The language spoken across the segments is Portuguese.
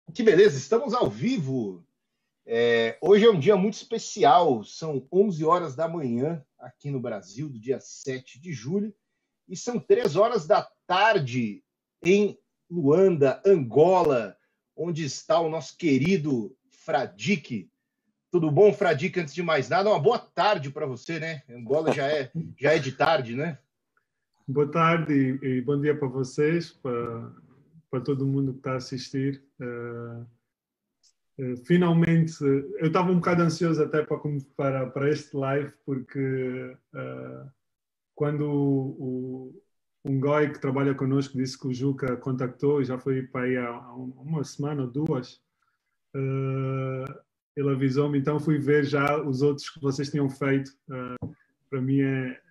Que beleza, estamos ao vivo. Hoje é um dia muito especial, são 11 horas da manhã aqui no Brasil, do dia 7 de julho, e são 3 horas da tarde em Luanda, Angola, onde está o nosso querido Fradique. Tudo bom, Fradique? Antes de mais nada, uma boa tarde para você, né? Angola já é de tarde, né? Boa tarde e bom dia para vocês, para todo mundo que está a assistir. Finalmente, eu estava um bocado ansioso até para este live, porque quando um Goi que trabalha connosco disse que o Juca contactou, já foi para aí há uma semana ou duas, ele avisou-me, então fui ver já os outros que vocês tinham feito. Para mim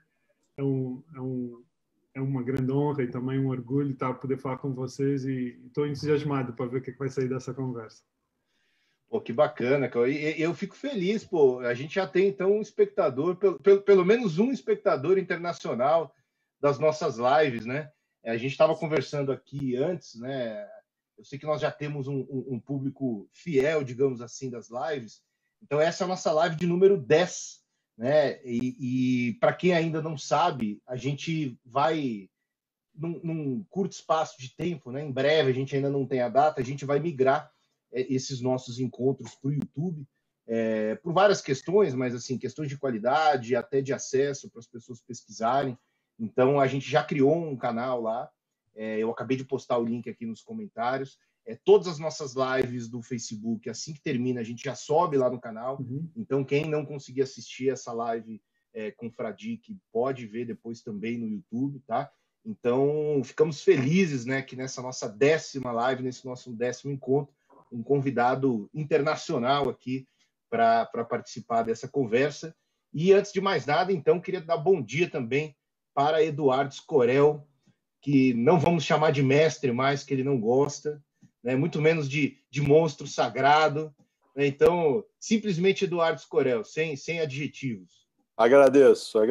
é uma grande honra e também um orgulho estar a poder falar com vocês e estou entusiasmado para ver o que é que vai sair dessa conversa. Pô, que bacana, cara. E eu fico feliz, pô. A gente já tem, então, um espectador, pelo menos um espectador internacional das nossas lives, né? A gente estava conversando aqui antes, né? Eu sei que nós já temos um público fiel, digamos assim, das lives. Então, essa é a nossa live de número 10, né? E para quem ainda não sabe, a gente vai, num curto espaço de tempo, né? Em breve, a gente ainda não tem a data, a gente vai migrar esses nossos encontros para o YouTube, por várias questões, mas assim, questões de qualidade, até de acesso para as pessoas pesquisarem. Então, a gente já criou um canal lá, eu acabei de postar o link aqui nos comentários. Todas as nossas lives do Facebook, assim que termina, a gente já sobe lá no canal. Então, quem não conseguir assistir essa live com o Fradique, pode ver depois também no YouTube, tá? Então, ficamos felizes, né, que nessa nossa 10ª live, nesse nosso 10º encontro, um convidado internacional aqui para participar dessa conversa. E antes de mais nada, então, queria dar bom dia também para Eduardo Escorel, que não vamos chamar de mestre mais, que ele não gosta, né? Muito menos de monstro sagrado. Né? Então, simplesmente Eduardo Escorel, sem adjetivos. Agradeço.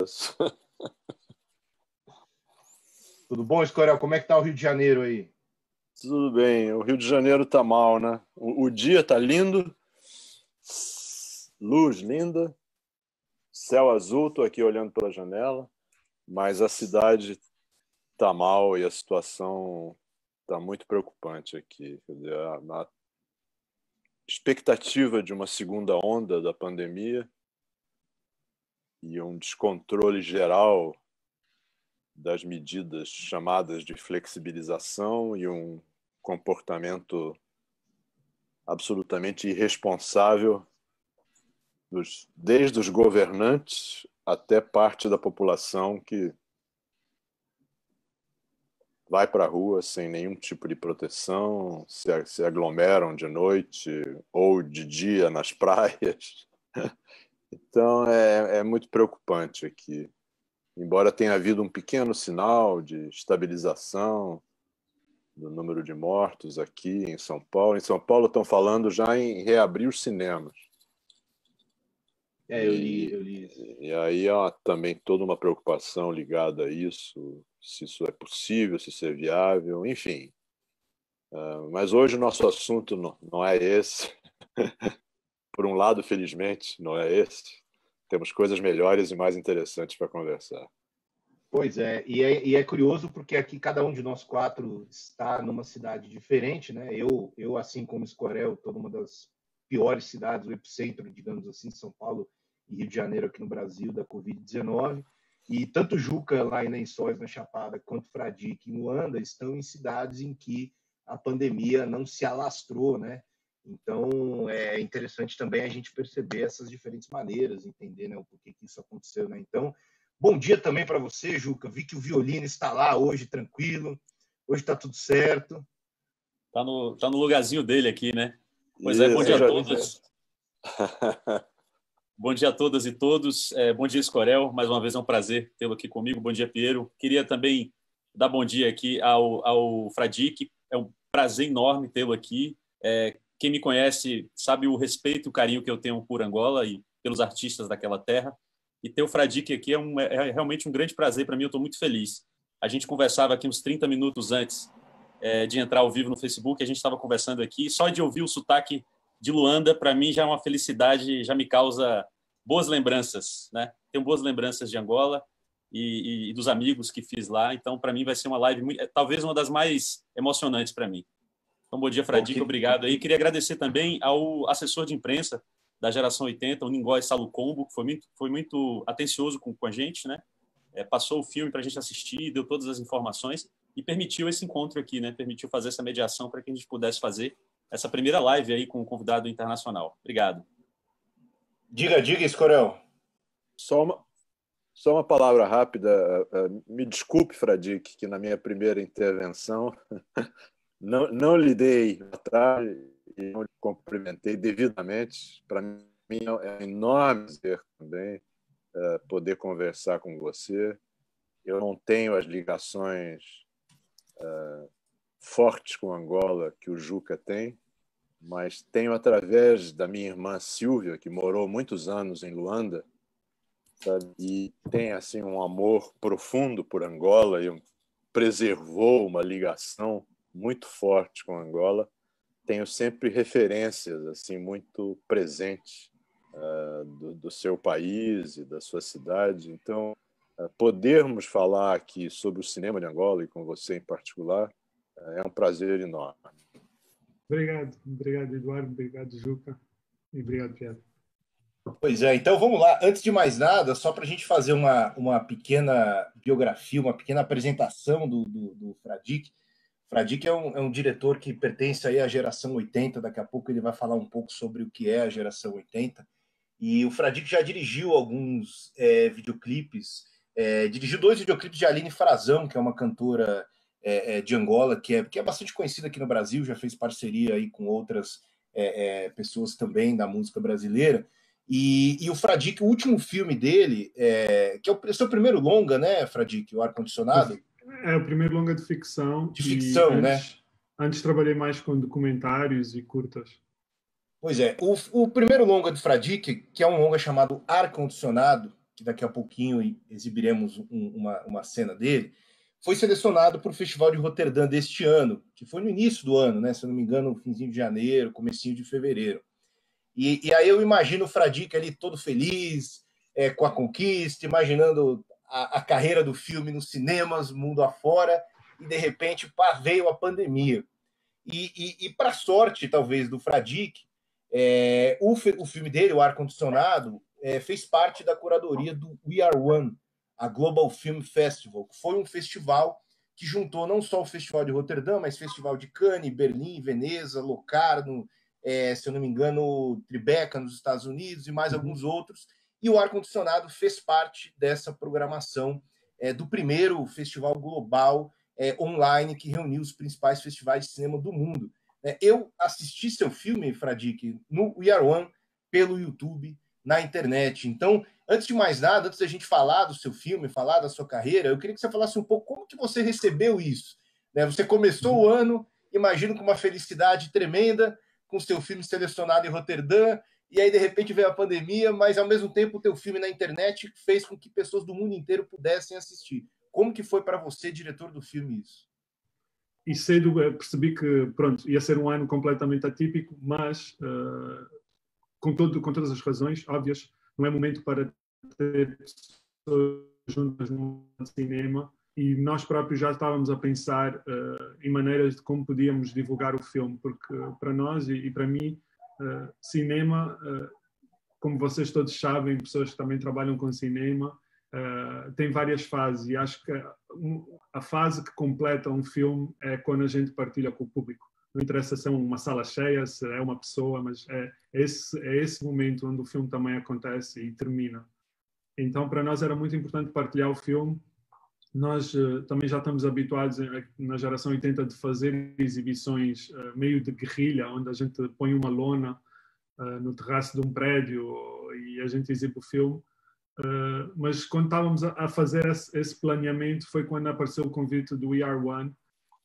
Tudo bom, Escorel? Como é que está o Rio de Janeiro aí? Tudo bem, o Rio de Janeiro tá mal, né? O dia tá lindo, luz linda, céu azul, tô aqui olhando pela janela, mas a cidade tá mal e a situação tá muito preocupante aqui. Quer dizer, a expectativa de uma segunda onda da pandemia e um descontrole geral das medidas chamadas de flexibilização e um comportamento absolutamente irresponsável desde os governantes até parte da população que vai para a rua sem nenhum tipo de proteção, se aglomeram de noite ou de dia nas praias. Então é muito preocupante aqui. Embora tenha havido um pequeno sinal de estabilização do número de mortos aqui em São Paulo. Em São Paulo estão falando já em reabrir os cinemas. Eu li isso. E aí há também toda uma preocupação ligada a isso, se isso é possível, se isso é viável, enfim. Mas hoje o nosso assunto não é esse. Por um lado, felizmente, não é esse. Temos coisas melhores e mais interessantes para conversar. Pois é, e é curioso porque aqui cada um de nós quatro está numa cidade diferente, né? Eu assim como Escorel, estou numa das piores cidades, o epicentro, digamos assim, São Paulo e Rio de Janeiro aqui no Brasil, da Covid-19. E tanto Juca, lá em Lençóis, na Chapada, quanto Fradique, em Luanda, estão em cidades em que a pandemia não se alastrou, né? Então, é interessante também a gente perceber essas diferentes maneiras, entender, né, o porquê que isso aconteceu, né? Então, bom dia também para você, Juca. Vi que o violino está lá hoje, tranquilo. Hoje está tudo certo. Tá no lugarzinho dele aqui, né? Pois é, bom dia a todos. Bom dia a todas e todos. Bom dia, Escorel. Mais uma vez é um prazer tê-lo aqui comigo. Bom dia, Piero. Queria também dar bom dia aqui ao Fradique. É um prazer enorme tê-lo aqui. Quem me conhece sabe o respeito e o carinho que eu tenho por Angola e pelos artistas daquela terra. E ter o Fradique aqui é realmente um grande prazer para mim. Eu estou muito feliz. A gente conversava aqui uns 30 minutos antes de entrar ao vivo no Facebook. A gente estava conversando aqui. Só de ouvir o sotaque de Luanda, para mim, já é uma felicidade, já me causa boas lembranças, né? Tenho boas lembranças de Angola e dos amigos que fiz lá. Então, para mim, vai ser uma live, talvez uma das mais emocionantes para mim. Então, bom dia, Fradique, obrigado aí. Queria agradecer também ao assessor de imprensa da Geração 80, o Ningói Salucombo, que foi muito atencioso com a gente, né? Passou o filme para a gente assistir, deu todas as informações e permitiu esse encontro aqui, né? Permitiu fazer essa mediação para que a gente pudesse fazer essa primeira live aí com um convidado internacional. Obrigado. Diga, Escorel. Só uma palavra rápida. Me desculpe, Fradique, que na minha primeira intervenção não lhe dei atrás e não lhe cumprimentei devidamente. Para mim é um enorme prazer também poder conversar com você. Eu não tenho as ligações fortes com Angola que o Juca tem, mas tenho através da minha irmã Silvia, que morou muitos anos em Luanda, sabe? E tem assim um amor profundo por Angola e preservou uma ligação muito forte com Angola. Tenho sempre referências assim muito presentes do seu país e da sua cidade. Então, podermos falar aqui sobre o cinema de Angola e com você em particular é um prazer enorme. Obrigado, Eduardo. Obrigado, Juca. E obrigado, Pedro. Pois é, então vamos lá. Antes de mais nada, só para a gente fazer uma pequena biografia, uma pequena apresentação do Fradique. Fradique é um diretor que pertence aí à geração 80. Daqui a pouco ele vai falar um pouco sobre o que é a geração 80. E o Fradique já dirigiu alguns videoclipes. Dirigiu 2 videoclipes de Aline Frazão, que é uma cantora de Angola, que é bastante conhecida aqui no Brasil, já fez parceria aí com outras pessoas também da música brasileira. E o Fradique, o último filme dele, que é o seu primeiro longa, né, Fradique, o Ar-Condicionado? É o primeiro longa de ficção. De ficção, né? Antes trabalhei mais com documentários e curtas. Pois é, o primeiro longa do Fradique, que é um longa chamado Ar-Condicionado, que daqui a pouquinho exibiremos uma cena dele, foi selecionado para o Festival de Roterdã deste ano, que foi no início do ano, né? Se eu não me engano, finzinho de janeiro, comecinho de fevereiro. E aí eu imagino o Fradique ali todo feliz, com a conquista, imaginando a carreira do filme nos cinemas, mundo afora, e de repente veio a pandemia. E para sorte, talvez, do Fradique, o filme dele, o Ar-Condicionado, fez parte da curadoria do We Are One, a Global Film Festival, que foi um festival que juntou não só o Festival de Roterdã, mas Festival de Cannes, Berlim, Veneza, Locarno, se eu não me engano, Tribeca nos Estados Unidos e mais alguns outros. E o Ar-Condicionado fez parte dessa programação do primeiro festival global online que reuniu os principais festivais de cinema do mundo. Eu assisti seu filme, Fradique, no We Are One, pelo YouTube, na internet. Então, antes de mais nada, antes da gente falar do seu filme, falar da sua carreira, eu queria que você falasse um pouco como que você recebeu isso. Você começou o ano, imagino, com uma felicidade tremenda, com seu filme selecionado em Roterdã, e aí, de repente, veio a pandemia, mas, ao mesmo tempo, o teu filme na internet fez com que pessoas do mundo inteiro pudessem assistir. Como que foi para você, diretor do filme, isso? E cedo percebi que, pronto, ia ser um ano completamente atípico, mas, com todas as razões óbvias, não é momento para ter pessoas juntas no cinema, e nós próprios já estávamos a pensar em maneiras de como podíamos divulgar o filme, porque para nós e para mim, cinema, como vocês todos sabem, pessoas que também trabalham com cinema, tem várias fases, e acho que a fase que completa um filme é quando a gente partilha com o público. Não interessa se é uma sala cheia, se é uma pessoa, mas é esse momento onde o filme também acontece e termina. Então, para nós era muito importante partilhar o filme. Nós também já estamos habituados na geração 80 de fazer exibições meio de guerrilha, onde a gente põe uma lona no terraço de um prédio e a gente exibe o filme. Mas quando estávamos a fazer esse planeamento foi quando apareceu o convite do We Are One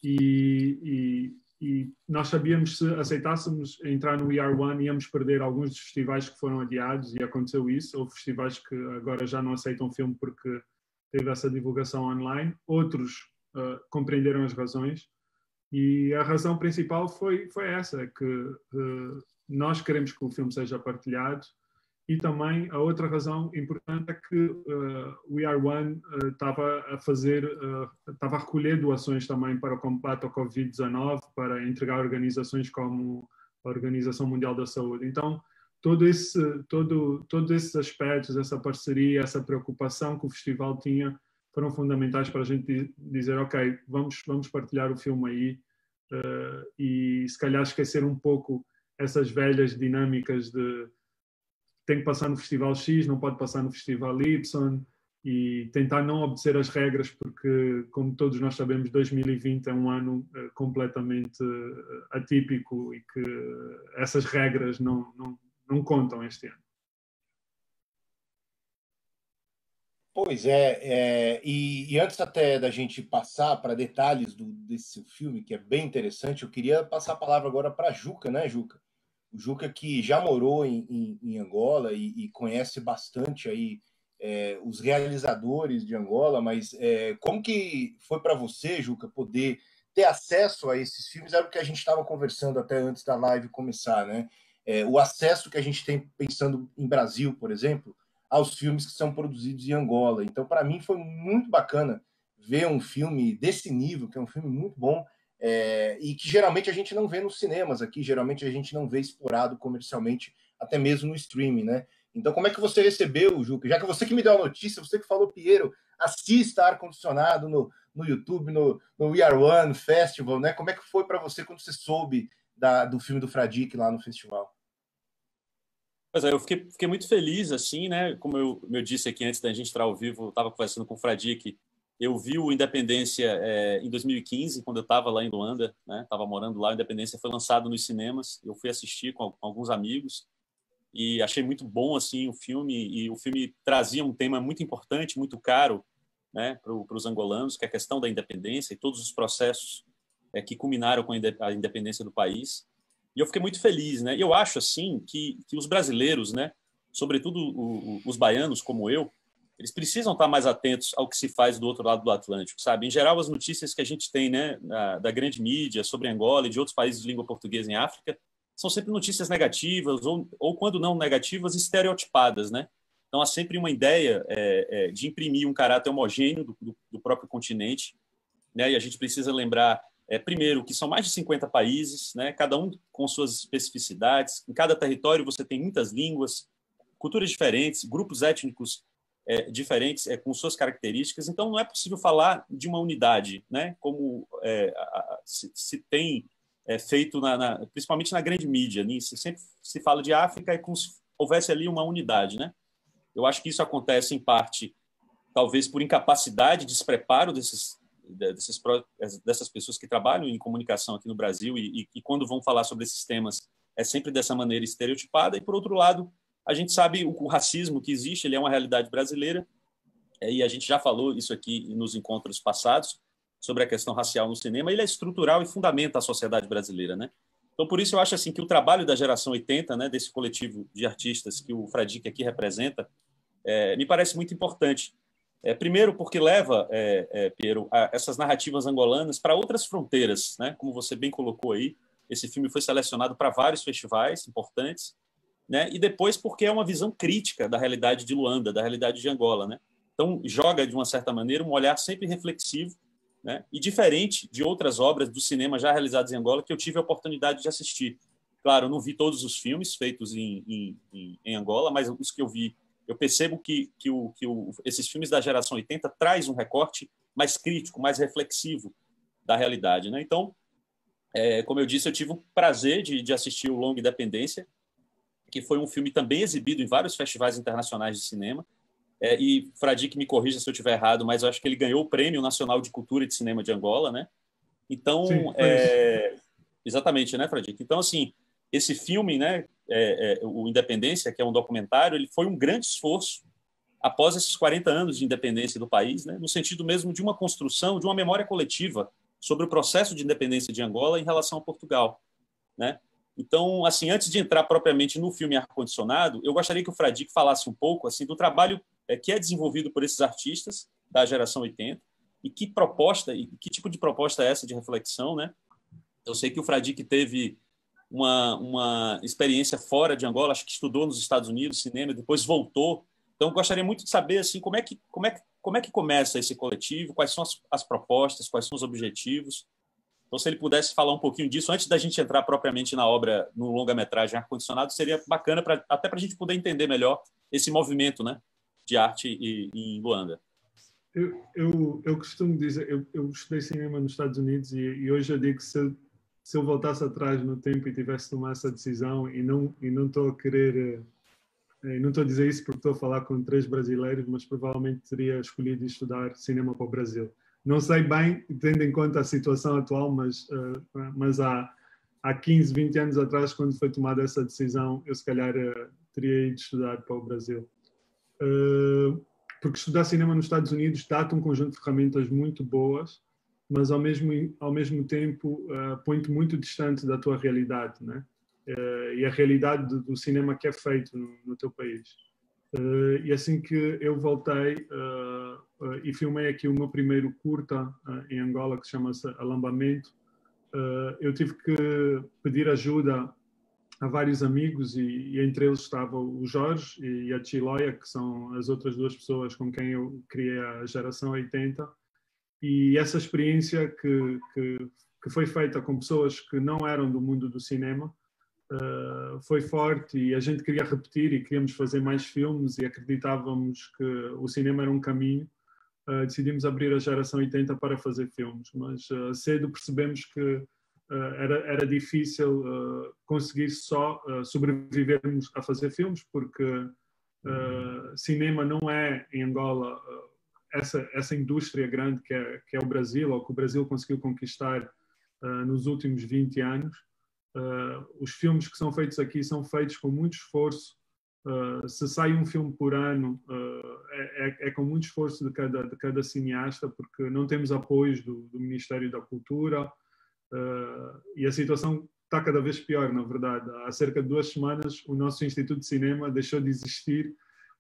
e nós sabíamos que se aceitássemos entrar no We Are One íamos perder alguns dos festivais que foram adiados, e aconteceu isso. Houve festivais que agora já não aceitam o filme porque teve essa divulgação online. Outros compreenderam as razões, E a razão principal foi essa, que nós queremos que o filme seja partilhado. E também a outra razão importante é que We Are One estava a recolher doações também para o combate ao Covid-19, para entregar a organizações como a Organização Mundial da Saúde. Então, todos esses aspectos, essa parceria, essa preocupação que o festival tinha, foram fundamentais para a gente dizer, ok, vamos partilhar o filme aí, e se calhar esquecer um pouco essas velhas dinâmicas de tem que passar no Festival X, não pode passar no Festival Y, e tentar não obedecer as regras, porque, como todos nós sabemos, 2020 é um ano completamente atípico e que essas regras não contam este ano. Pois é, e antes até da gente passar para detalhes desse seu filme, que é bem interessante, eu queria passar a palavra agora para a Juca, né, Juca? O Juca que já morou em Angola e conhece bastante aí os realizadores de Angola, mas como que foi para você, Juca, poder ter acesso a esses filmes? Era o que a gente estava conversando até antes da live começar, né? O acesso que a gente tem pensando em Brasil, por exemplo, aos filmes que são produzidos em Angola. Então, para mim, foi muito bacana ver um filme desse nível, que é um filme muito bom, e que geralmente a gente não vê nos cinemas aqui, geralmente a gente não vê explorado comercialmente, até mesmo no streaming, né? Então, como é que você recebeu, Juca? Já que você que me deu a notícia, você que falou, Piero, assista Ar-Condicionado no YouTube, no We Are One Festival, né? Como é que foi para você quando você soube do filme do Fradique lá no festival? Pois é, eu fiquei muito feliz, assim, né? Como eu disse aqui antes da gente entrar ao vivo, eu estava conversando com o Fradique. Eu vi o Independência em 2015, quando eu estava lá em Luanda, né? Estava morando lá. O Independência foi lançado nos cinemas. Eu fui assistir com alguns amigos e achei muito bom assim o filme. E o filme trazia um tema muito importante, muito caro, né, para os angolanos, que é a questão da independência e todos os processos que culminaram com a independência do país. E eu fiquei muito feliz, né? Eu acho assim que os brasileiros, né, sobretudo os baianos como eu, eles precisam estar mais atentos ao que se faz do outro lado do Atlântico, sabe? Em geral, as notícias que a gente tem, né, da grande mídia sobre Angola e de outros países de língua portuguesa em África são sempre notícias negativas ou quando não negativas, estereotipadas, né? Então, há sempre uma ideia de imprimir um caráter homogêneo do próprio continente, né? E a gente precisa lembrar, primeiro, que são mais de 50 países, né? Cada um com suas especificidades. Em cada território você tem muitas línguas, culturas diferentes, grupos étnicos diferentes, com suas características. Então, não é possível falar de uma unidade, né? Como se tem feito, principalmente na grande mídia. Né? Sempre se fala de África e como se houvesse ali uma unidade. Né? Eu acho que isso acontece, em parte, talvez por incapacidade, despreparo dessas pessoas que trabalham em comunicação aqui no Brasil e quando vão falar sobre esses temas, é sempre dessa maneira estereotipada. E, por outro lado, a gente sabe o racismo que existe, ele é uma realidade brasileira, e a gente já falou isso aqui nos encontros passados, sobre a questão racial no cinema, ele é estrutural e fundamenta a sociedade brasileira, né? Então, por isso, eu acho assim que o trabalho da geração 80, né, desse coletivo de artistas que o Fradique aqui representa, me parece muito importante. Primeiro, porque leva, Piero, essas narrativas angolanas para outras fronteiras, né? Como você bem colocou aí, esse filme foi selecionado para vários festivais importantes, né? E depois porque é uma visão crítica da realidade de Luanda, da realidade de Angola, né? Então joga de uma certa maneira um olhar sempre reflexivo, né? E diferente de outras obras do cinema já realizadas em Angola que eu tive a oportunidade de assistir. Claro, eu não vi todos os filmes feitos em Angola, mas os que eu vi, eu percebo que esses filmes da geração 80 traz um recorte mais crítico, mais reflexivo da realidade, né? Então, como eu disse, eu tive o prazer de assistir o Longa Independência, que foi um filme também exibido em vários festivais internacionais de cinema. E Fradique me corrija se eu estiver errado, mas eu acho que ele ganhou o Prêmio Nacional de Cultura e de Cinema de Angola, né? Então, sim, exatamente, né, Fradique? Então, assim, esse filme, né, o Independência, que é um documentário, ele foi um grande esforço após esses 40 anos de independência do país, né, no sentido mesmo de uma construção, de uma memória coletiva sobre o processo de independência de Angola em relação a Portugal, né? Então, assim, antes de entrar propriamente no filme Ar-Condicionado, eu gostaria que o Fradique falasse um pouco assim do trabalho que é desenvolvido por esses artistas da geração 80 e que proposta, e que tipo de proposta é essa de reflexão, né? Eu sei que o Fradique teve uma experiência fora de Angola, acho que estudou nos Estados Unidos, cinema, depois voltou. Então, eu gostaria muito de saber assim, como é que começa esse coletivo, quais são as propostas, quais são os objetivos. Então, se ele pudesse falar um pouquinho disso, antes da gente entrar propriamente na obra, no longa-metragem Ar-Condicionado, seria bacana até para a gente poder entender melhor esse movimento, né, de arte em Luanda. Eu costumo dizer, eu estudei cinema nos Estados Unidos e hoje eu digo que se eu voltasse atrás no tempo e tivesse tomado essa decisão e não estou a querer, não estou a dizer isso porque estou a falar com 3 brasileiros, mas provavelmente teria escolhido estudar cinema para o Brasil. Não sei bem, tendo em conta a situação atual, mas há 15, 20 anos atrás, quando foi tomada essa decisão, eu se calhar teria ido estudar para o Brasil. Porque estudar cinema nos Estados Unidos dá-te um conjunto de ferramentas muito boas, mas ao mesmo tempo põe-te muito distante da tua realidade, né? E a realidade do cinema que é feito no teu país. E assim que eu voltei e filmei aqui o meu primeiro curta em Angola, que se chama-se Alambamento, eu tive que pedir ajuda a vários amigos e entre eles estava o Jorge e a Chiloia, que são as outras 2 pessoas com quem eu criei a Geração 80. E essa experiência que foi feita com pessoas que não eram do mundo do cinema foi forte e a gente queria repetir e queríamos fazer mais filmes e acreditávamos que o cinema era um caminho. Decidimos abrir a Geração 80 para fazer filmes, mas cedo percebemos que era difícil conseguir só sobrevivermos a fazer filmes, porque cinema não é, em Angola, essa indústria grande que é o Brasil, ou que o Brasil conseguiu conquistar nos últimos 20 anos. Os filmes que são feitos aqui são feitos com muito esforço. Se sai um filme por ano, é com muito esforço de cada cineasta, porque não temos apoios do Ministério da Cultura. E a situação está cada vez pior, na verdade. Há cerca de 2 semanas o nosso Instituto de Cinema deixou de existir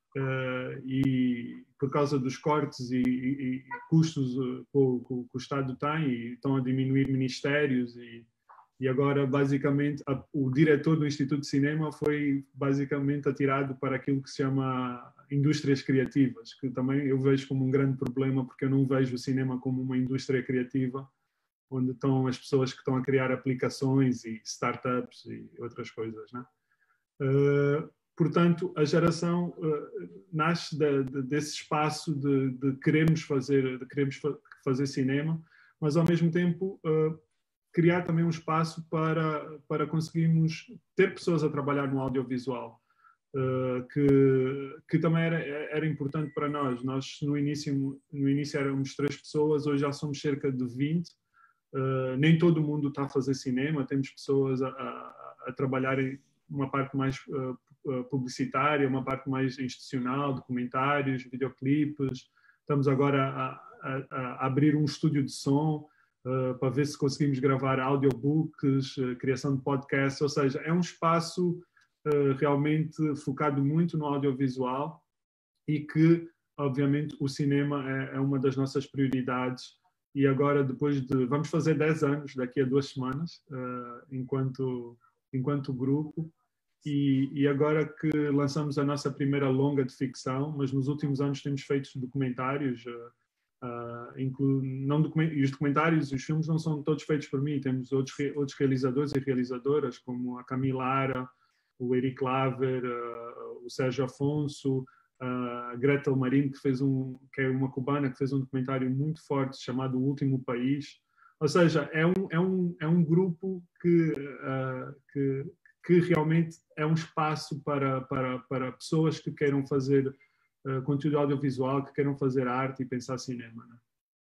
e por causa dos cortes e custos que o Estado tem, e estão a diminuir ministérios e agora basicamente o diretor do Instituto de Cinema foi basicamente atirado para aquilo que se chama indústrias criativas, que também eu vejo como um grande problema, porque eu não vejo o cinema como uma indústria criativa onde estão as pessoas que estão a criar aplicações e startups e outras coisas, né? Portanto, a geração nasce desse espaço de querermos fazer cinema, mas ao mesmo tempo criar também um espaço para conseguirmos ter pessoas a trabalhar no audiovisual, que também era importante para nós. Nós no início éramos 3 pessoas, hoje já somos cerca de 20. Nem todo mundo está a fazer cinema, temos pessoas a trabalhar em uma parte mais publicitária, uma parte mais institucional, documentários, videoclipes. Estamos agora a abrir um estúdio de som para ver se conseguimos gravar audiobooks, criação de podcasts, ou seja, é um espaço realmente focado muito no audiovisual e que, obviamente, o cinema é uma das nossas prioridades. E agora, vamos fazer 10 anos, daqui a 2 semanas, enquanto grupo. E agora que lançamos a nossa primeira longa de ficção, mas nos últimos anos temos feito documentários, e os documentários e os filmes não são todos feitos por mim, temos outros realizadores e realizadoras, como a Camila Ara, o Eric Laver, o Sérgio Afonso, a Gretel Marim, que é uma cubana, que fez um documentário muito forte chamado O Último País. Ou seja, é um grupo que realmente é um espaço para pessoas que queiram fazer conteúdo audiovisual, que queiram fazer arte e pensar cinema, né?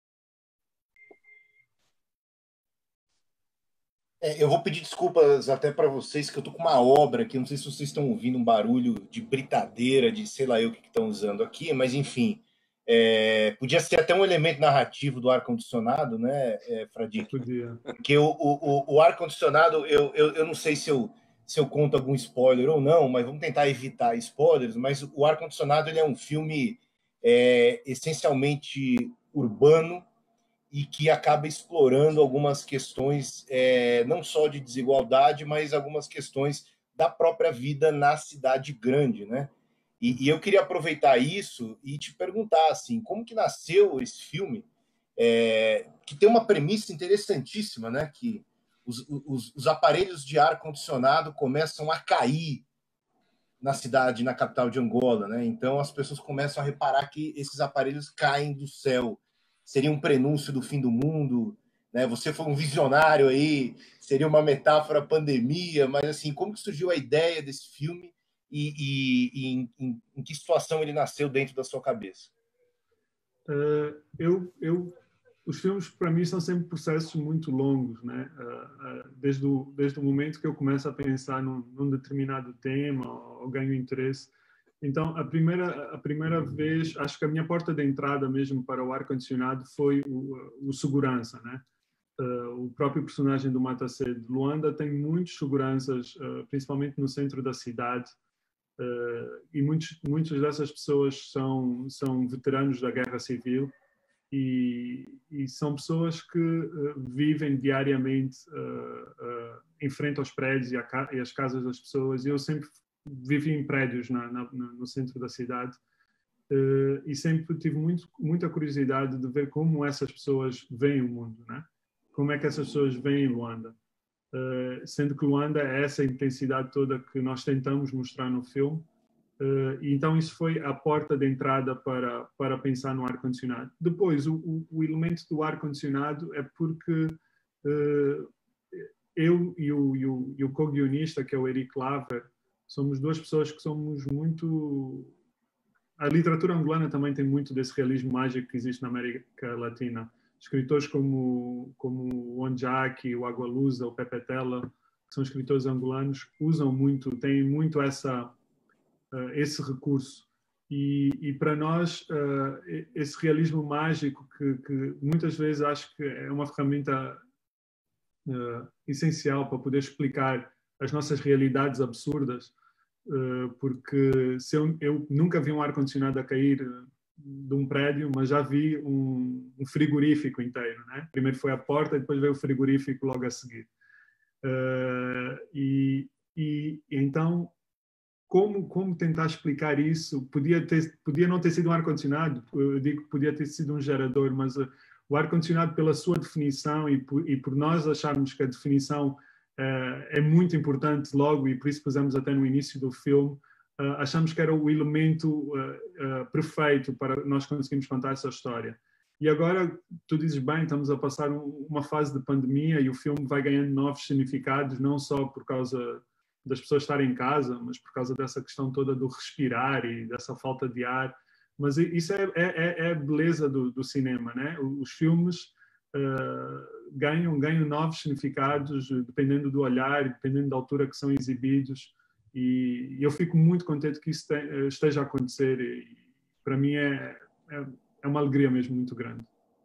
Eu vou pedir desculpas até para vocês, que eu tô com uma obra aqui, não sei se vocês estão ouvindo um barulho de britadeira, de sei lá eu o que estão usando aqui, mas enfim, podia ser até um elemento narrativo do ar-condicionado, né, Fradique? Podia. Porque o ar-condicionado, eu não sei se eu conto algum spoiler ou não, mas vamos tentar evitar spoilers, mas o ar-condicionado ele é um filme essencialmente urbano, e que acaba explorando algumas questões não só de desigualdade, mas algumas questões da própria vida na cidade grande, né? E eu queria aproveitar isso e te perguntar assim, como que nasceu esse filme, que tem uma premissa interessantíssima, né? Que os aparelhos de ar condicionado começam a cair na cidade, na capital de Angola, né? Então as pessoas começam a reparar que esses aparelhos caem do céu. Seria um prenúncio do fim do mundo, né? Você foi um visionário aí, seria uma metáfora à pandemia, mas assim, como que surgiu a ideia desse filme em que situação ele nasceu dentro da sua cabeça? Os filmes para mim são sempre processos muito longos, né? Desde o momento que eu começo a pensar num determinado tema ou ganho interesse. Então, a primeira vez, acho que a minha porta de entrada mesmo para o ar-condicionado foi o segurança, né? O próprio personagem do Mata C de Luanda tem muitos seguranças, principalmente no centro da cidade, e muitas dessas pessoas são veteranos da Guerra Civil e são pessoas que vivem diariamente em frente aos prédios e às casas das pessoas. Eu sempre vivi em prédios no centro da cidade e sempre tive muita curiosidade de ver como essas pessoas veem o mundo, né? Como é que essas pessoas veem Luanda. Sendo que Luanda é essa intensidade toda que nós tentamos mostrar no filme. Então isso foi a porta de entrada para pensar no ar-condicionado. Depois, o elemento do ar-condicionado é porque eu e o co-guionista, que é o Eric Laver, somos duas pessoas que somos muito... A literatura angolana também tem muito desse realismo mágico que existe na América Latina. Escritores como o Onjaki, o Agualusa, o Pepe Tela, que são escritores angolanos, têm muito esse recurso. E para nós, esse realismo mágico, que muitas vezes acho que é uma ferramenta essencial para poder explicar as nossas realidades absurdas, porque se eu nunca vi um ar-condicionado a cair de um prédio, mas já vi um frigorífico inteiro, né? Primeiro foi a porta e depois veio o frigorífico logo a seguir. Então, como tentar explicar isso? Podia não ter sido um ar-condicionado, eu digo que podia ter sido um gerador, mas o ar-condicionado, pela sua definição e por nós acharmos que a definição é muito importante logo, e por isso pusemos até no início do filme, achamos que era o elemento perfeito para nós conseguirmos contar essa história. E agora, tu dizes bem, estamos a passar uma fase de pandemia e o filme vai ganhando novos significados, não só por causa das pessoas estarem em casa, mas por causa dessa questão toda do respirar e dessa falta de ar. Mas isso é a beleza do cinema, né? Os filmes ganham novos significados dependendo do olhar, dependendo da altura que são exibidos. E eu fico muito contente que isso esteja a acontecer. E para mim é uma alegria mesmo muito grande.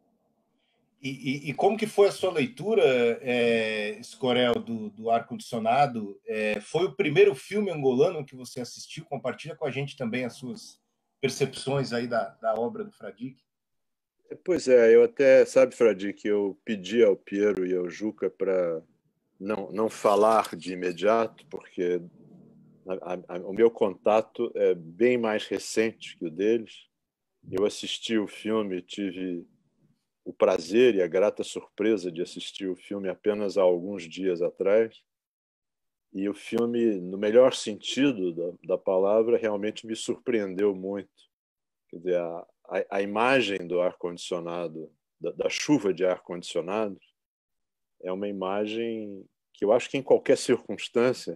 E como que foi a sua leitura, Scorel, do ar-condicionado? Foi o primeiro filme angolano que você assistiu? Compartilha com a gente também as suas percepções aí da obra do Fradique. Pois é, eu até, sabe, Fradique, eu pedi ao Piero e ao Juca para não falar de imediato, porque o meu contato é bem mais recente que o deles. Eu assisti o filme, tive o prazer e a grata surpresa de assistir o filme apenas há alguns dias atrás. E o filme, no melhor sentido da palavra, realmente me surpreendeu muito. Quer dizer, a imagem do ar-condicionado, da chuva de ar-condicionado, é uma imagem que eu acho que em qualquer circunstância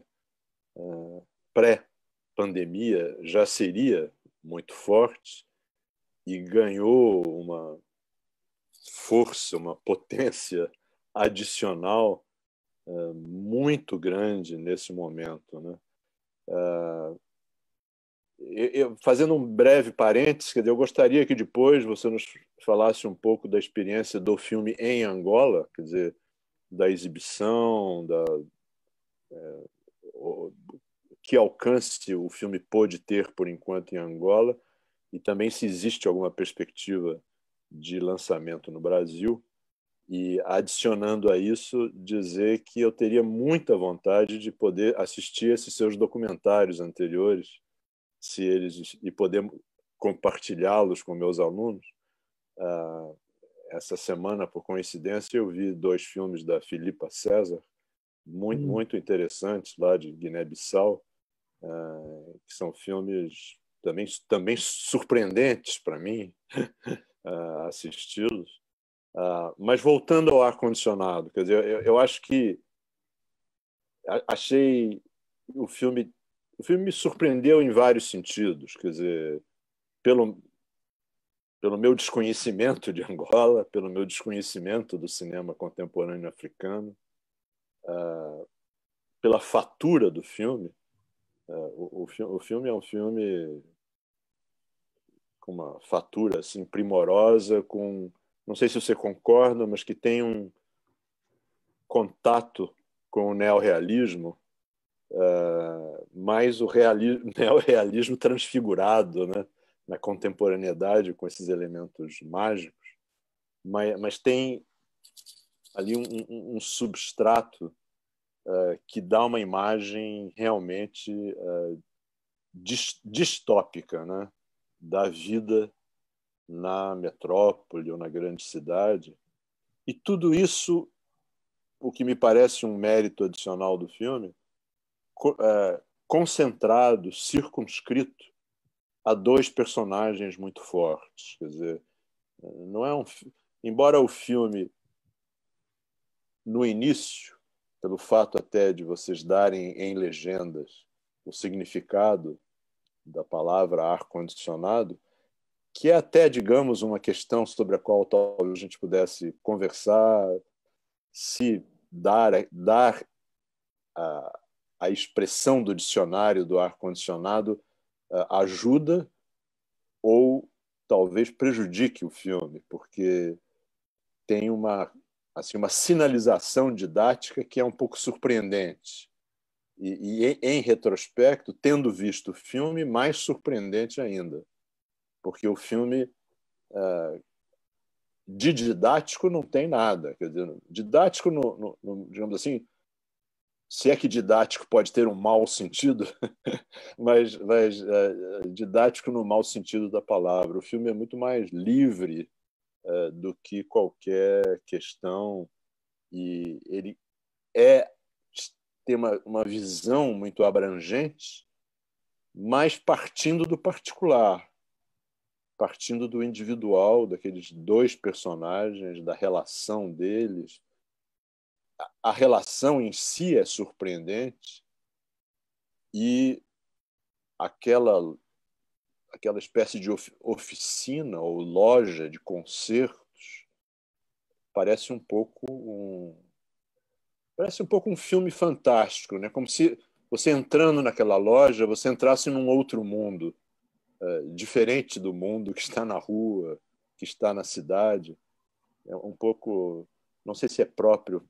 pré-pandemia já seria muito forte e ganhou uma força, uma potência adicional muito grande nesse momento, né? Fazendo um breve parênteses, quer dizer, eu gostaria que depois você nos falasse um pouco da experiência do filme em Angola, quer dizer, da exibição, que alcance o filme pôde ter por enquanto em Angola, e também se existe alguma perspectiva de lançamento no Brasil. E, adicionando a isso, dizer que eu teria muita vontade de poder assistir esses seus documentários anteriores, se eles, e poder compartilhá-los com meus alunos. Essa semana, por coincidência, eu vi 2 filmes da Filipa César, muito interessantes, lá de Guiné-Bissau, que são filmes também surpreendentes para mim assisti-los. Mas voltando ao ar-condicionado, quer dizer, eu acho que achei o filme me surpreendeu em vários sentidos, quer dizer, pelo meu desconhecimento de Angola, pelo meu desconhecimento do cinema contemporâneo africano, pela fatura do filme. O filme é um filme com uma fatura assim primorosa, não sei se você concorda, mas que tem um contato com o neorrealismo, mas o neorrealismo transfigurado, né, na contemporaneidade, com esses elementos mágicos, mas tem ali um substrato que dá uma imagem realmente distópica, né, da vida na metrópole ou na grande cidade. E tudo isso, o que me parece um mérito adicional do filme, concentrado, circunscrito a 2 personagens muito fortes. Quer dizer, não é embora o filme, no início, pelo fato até de vocês darem em legendas o significado da palavra ar-condicionado, que é até, digamos, uma questão sobre a qual talvez a gente pudesse conversar, se dar a expressão do dicionário do ar-condicionado ajuda ou talvez prejudique o filme, porque tem uma sinalização didática que é um pouco surpreendente. E em retrospecto, tendo visto o filme, mais surpreendente ainda, porque o filme de didático não tem nada. Quer dizer, didático, digamos assim, se é que didático pode ter um mau sentido, mas didático no mau sentido da palavra. O filme é muito mais livre do que qualquer questão, e ele tem uma visão muito abrangente, mas partindo do particular, partindo do individual, daqueles 2 personagens, da relação deles. A relação em si é surpreendente, e aquela espécie de oficina ou loja de concertos parece um pouco um filme fantástico, né? Como se você, entrando naquela loja, você entrasse num outro mundo, diferente do mundo que está na rua, que está na cidade. É um pouco, não sei se é próprio,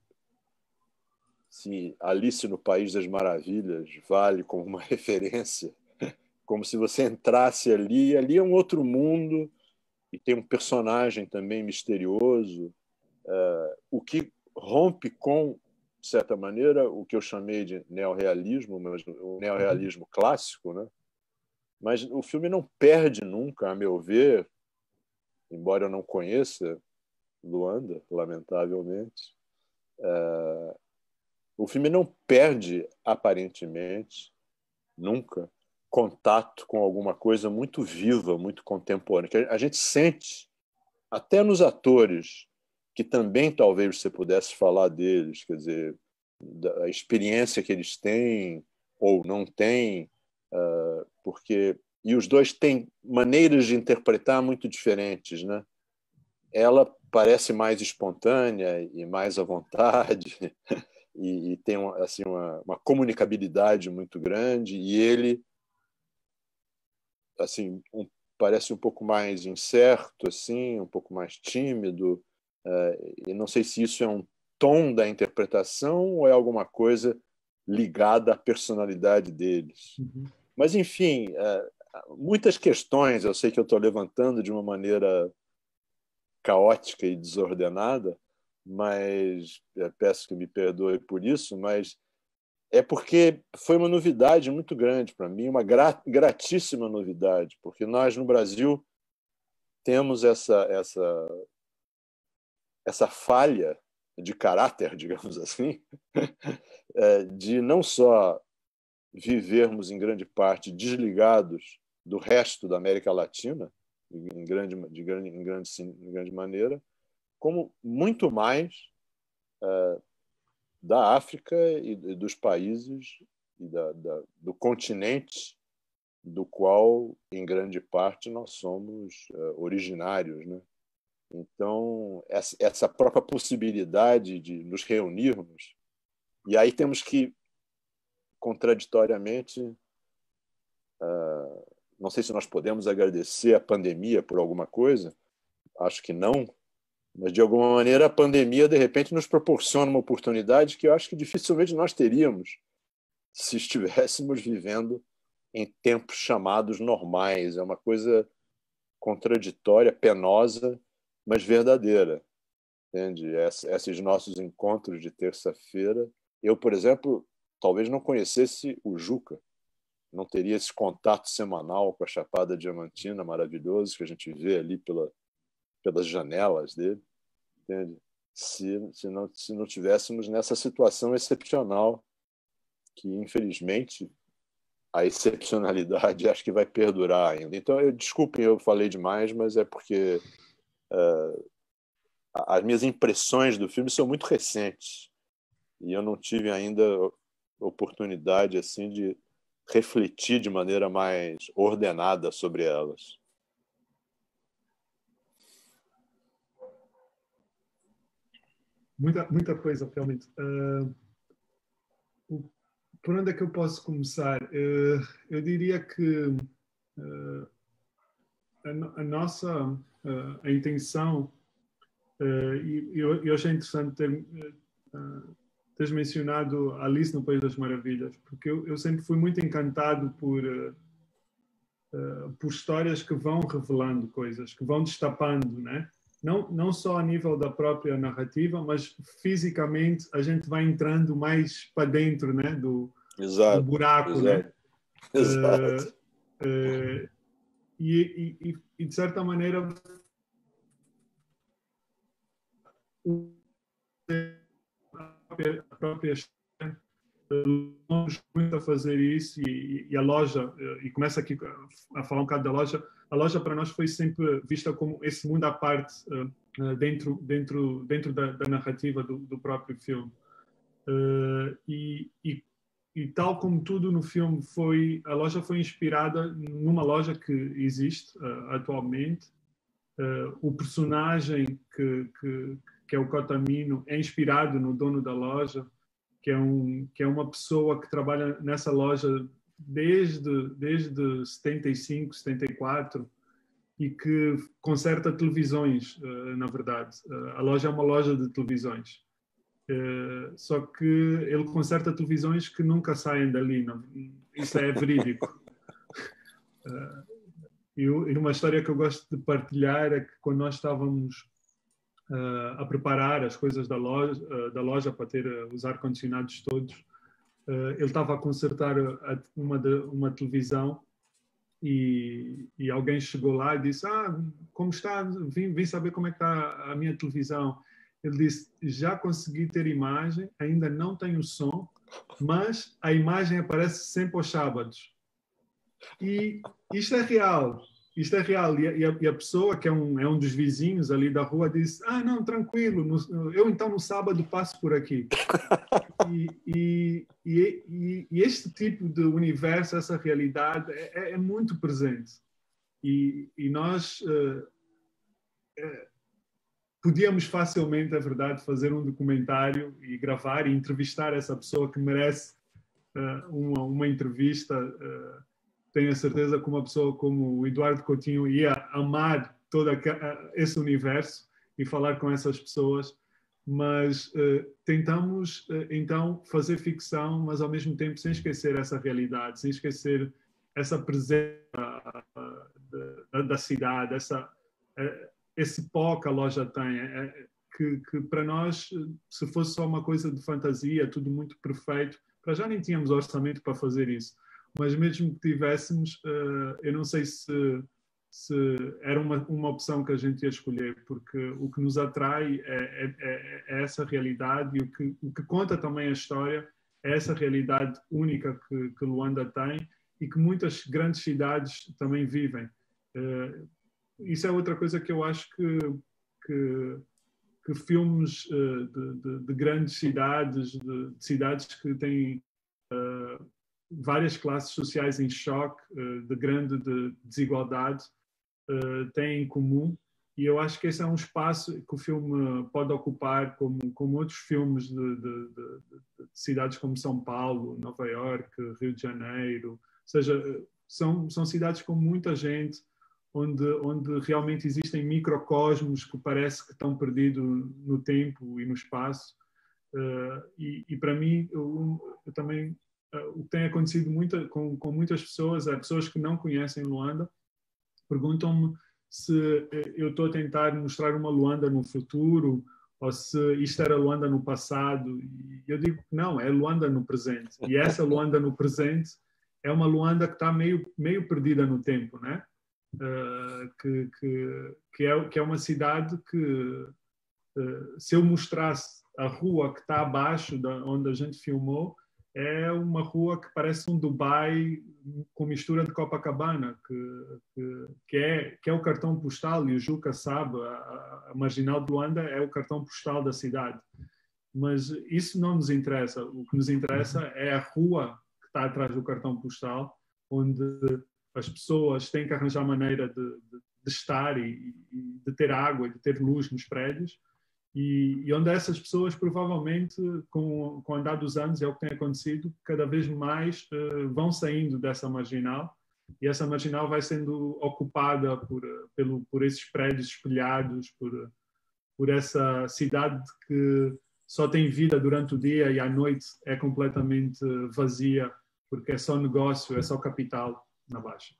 se Alice no País das Maravilhas vale como uma referência, como se você entrasse ali, e ali é um outro mundo, e tem um personagem também misterioso, o que rompe com, de certa maneira, o que eu chamei de neorrealismo, mas o neorrealismo clássico, né? Mas o filme não perde nunca, a meu ver, embora eu não conheça Luanda, lamentavelmente, o filme não perde, aparentemente, nunca, contato com alguma coisa muito viva, muito contemporânea, que a gente sente, até nos atores, que também talvez você pudesse falar deles, quer dizer, da experiência que eles têm ou não têm, e os 2 têm maneiras de interpretar muito diferentes, né? Ela parece mais espontânea e mais à vontade, e tem assim, uma comunicabilidade muito grande, e ele assim, parece um pouco mais incerto, assim, um pouco mais tímido, e não sei se isso é um tom da interpretação ou é alguma coisa ligada à personalidade deles. Mas, enfim, muitas questões eu sei que eu estou levantando de uma maneira caótica e desordenada, mas peço que me perdoe por isso, mas é porque foi uma novidade muito grande para mim, uma gratíssima novidade, porque nós no Brasil temos essa falha de caráter, digamos assim, de não só vivermos em grande parte desligados do resto da América Latina, em grande maneira, como muito mais da África e dos países e do continente do qual, em grande parte, nós somos originários, né? Então, essa própria possibilidade de nos reunirmos, e aí temos que, contraditoriamente, não sei se nós podemos agradecer a pandemia por alguma coisa, acho que não, mas, de alguma maneira, a pandemia, de repente, nos proporciona uma oportunidade que eu acho que dificilmente nós teríamos se estivéssemos vivendo em tempos chamados normais. É uma coisa contraditória, penosa, mas verdadeira. Entende? Esses nossos encontros de terça-feira. Eu, por exemplo, talvez não conhecesse o Juca, não teria esse contato semanal com a Chapada Diamantina maravilhoso que a gente vê ali pelas janelas dele, entende? Se não tivéssemos nessa situação excepcional, que, infelizmente, a excepcionalidade acho que vai perdurar ainda. Então, desculpem, eu falei demais, mas é porque as minhas impressões do filme são muito recentes e eu não tive ainda oportunidade assim de refletir de maneira mais ordenada sobre elas. Muita coisa, realmente. Por onde é que eu posso começar? Eu diria que a nossa a intenção, e eu achei interessante teres mencionado Alice no País das Maravilhas, porque eu sempre fui muito encantado por histórias que vão revelando coisas, que vão destapando, né? Não só a nível da própria narrativa, mas fisicamente a gente vai entrando mais para dentro, né? do buraco, né? Exato. E de certa maneira a própria história vamos muito a fazer isso e a loja, e começa aqui a falar um bocado da loja. A loja para nós foi sempre vista como esse mundo à parte dentro da narrativa do próprio filme. E tal como tudo no filme, a loja foi inspirada numa loja que existe atualmente. O personagem que é o Cotamino é inspirado no dono da loja, que é uma pessoa que trabalha nessa loja desde 75, 74 e que conserta televisões, na verdade. A loja é uma loja de televisões. Só que ele conserta televisões que nunca saem dali. Não? Isso é verídico. E uma história que eu gosto de partilhar é que quando nós estávamos a preparar as coisas da loja para ter os ar-condicionados todos, ele estava a consertar uma televisão e alguém chegou lá e disse: como está? Vim saber como é que está a minha televisão. Ele disse: já consegui ter imagem, ainda não tenho som, mas a imagem aparece sempre aos sábados. E isto é real. Isto é real. E a pessoa, que é um dos vizinhos ali da rua, disse: não, tranquilo, eu então no sábado passo por aqui. E este tipo de universo, essa realidade, é muito presente. E nós podíamos facilmente, é verdade, fazer um documentário e gravar e entrevistar essa pessoa que merece uma entrevista. Tenho a certeza que uma pessoa como o Eduardo Coutinho ia amar todo esse universo e falar com essas pessoas, mas tentamos então fazer ficção, mas ao mesmo tempo sem esquecer essa realidade, sem esquecer essa presença da cidade, esse pó que a loja tem, que para nós, se fosse só uma coisa de fantasia, tudo muito perfeito, para já nem tínhamos orçamento para fazer isso. Mas mesmo que tivéssemos, eu não sei se era uma opção que a gente ia escolher, porque o que nos atrai é essa realidade, e o que conta também a história é essa realidade única que Luanda tem e que muitas grandes cidades também vivem. Isso é outra coisa que eu acho que filmes de grandes cidades, de cidades que têm várias classes sociais em choque, de grande desigualdade, têm em comum. E eu acho que esse é um espaço que o filme pode ocupar, como outros filmes de cidades como São Paulo, Nova Iorque, Rio de Janeiro. Ou seja, são cidades com muita gente, onde realmente existem microcosmos que parece que estão perdidos no tempo e no espaço. E para mim, eu também, o que tem acontecido com muitas pessoas, pessoas que não conhecem Luanda, perguntam-me se eu estou a tentar mostrar uma Luanda no futuro ou se isto era Luanda no passado. E eu digo que não, é Luanda no presente. E essa Luanda no presente é uma Luanda que está meio perdida no tempo, né? Que é uma cidade que, se eu mostrasse a rua que está abaixo onde a gente filmou, é uma rua que parece um Dubai com mistura de Copacabana, que é o cartão postal, e o Juca sabe, a Marginal de Luanda é o cartão postal da cidade. Mas isso não nos interessa. O que nos interessa é a rua que está atrás do cartão postal, onde as pessoas têm que arranjar maneira de estar e de ter água, de ter luz nos prédios, e onde essas pessoas provavelmente, com o andar dos anos, é o que tem acontecido, cada vez mais vão saindo dessa marginal, e essa marginal vai sendo ocupada por esses prédios espelhados, por essa cidade que só tem vida durante o dia e à noite é completamente vazia, porque é só negócio, é só capital na Baixa.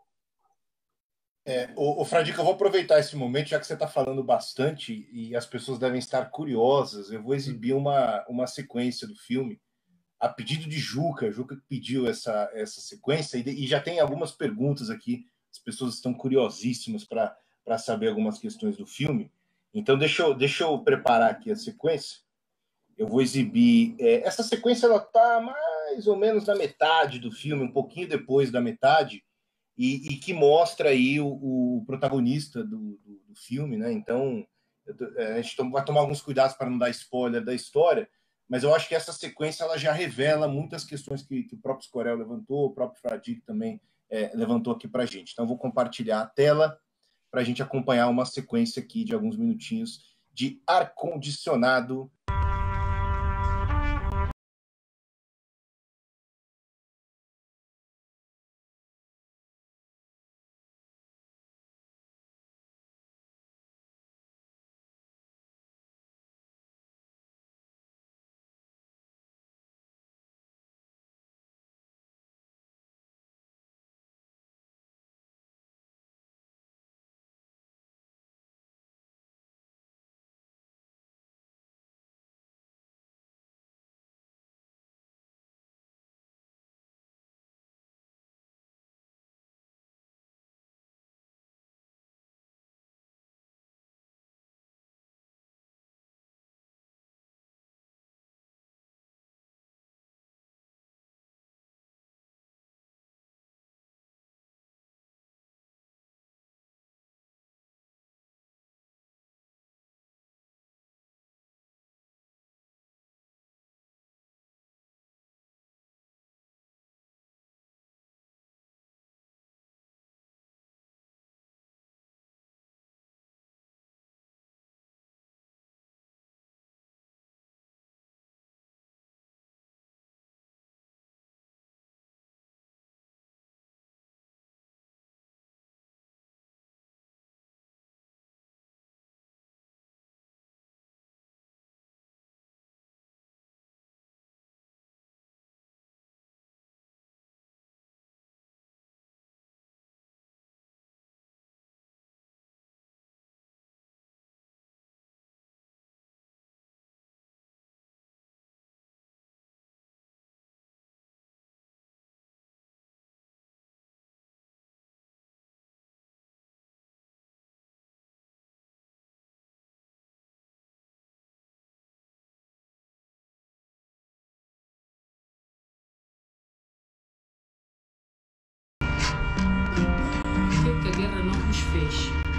O Fradique, eu vou aproveitar esse momento, já que você está falando bastante e as pessoas devem estar curiosas. Eu vou exibir uma sequência do filme a pedido de Juca. Juca pediu essa sequência e já tem algumas perguntas aqui. As pessoas estão curiosíssimas para saber algumas questões do filme. Então, deixa eu preparar aqui a sequência. Eu vou exibir. Essa sequência ela está mais ou menos na metade do filme, um pouquinho depois da metade. E que mostra aí o protagonista do filme, né? Então, a gente vai tomar alguns cuidados para não dar spoiler da história, mas eu acho que essa sequência ela já revela muitas questões que o próprio Scorel levantou, o próprio Fradique também levantou aqui para a gente. Então, eu vou compartilhar a tela para a gente acompanhar uma sequência aqui de alguns minutinhos de ar-condicionado fez.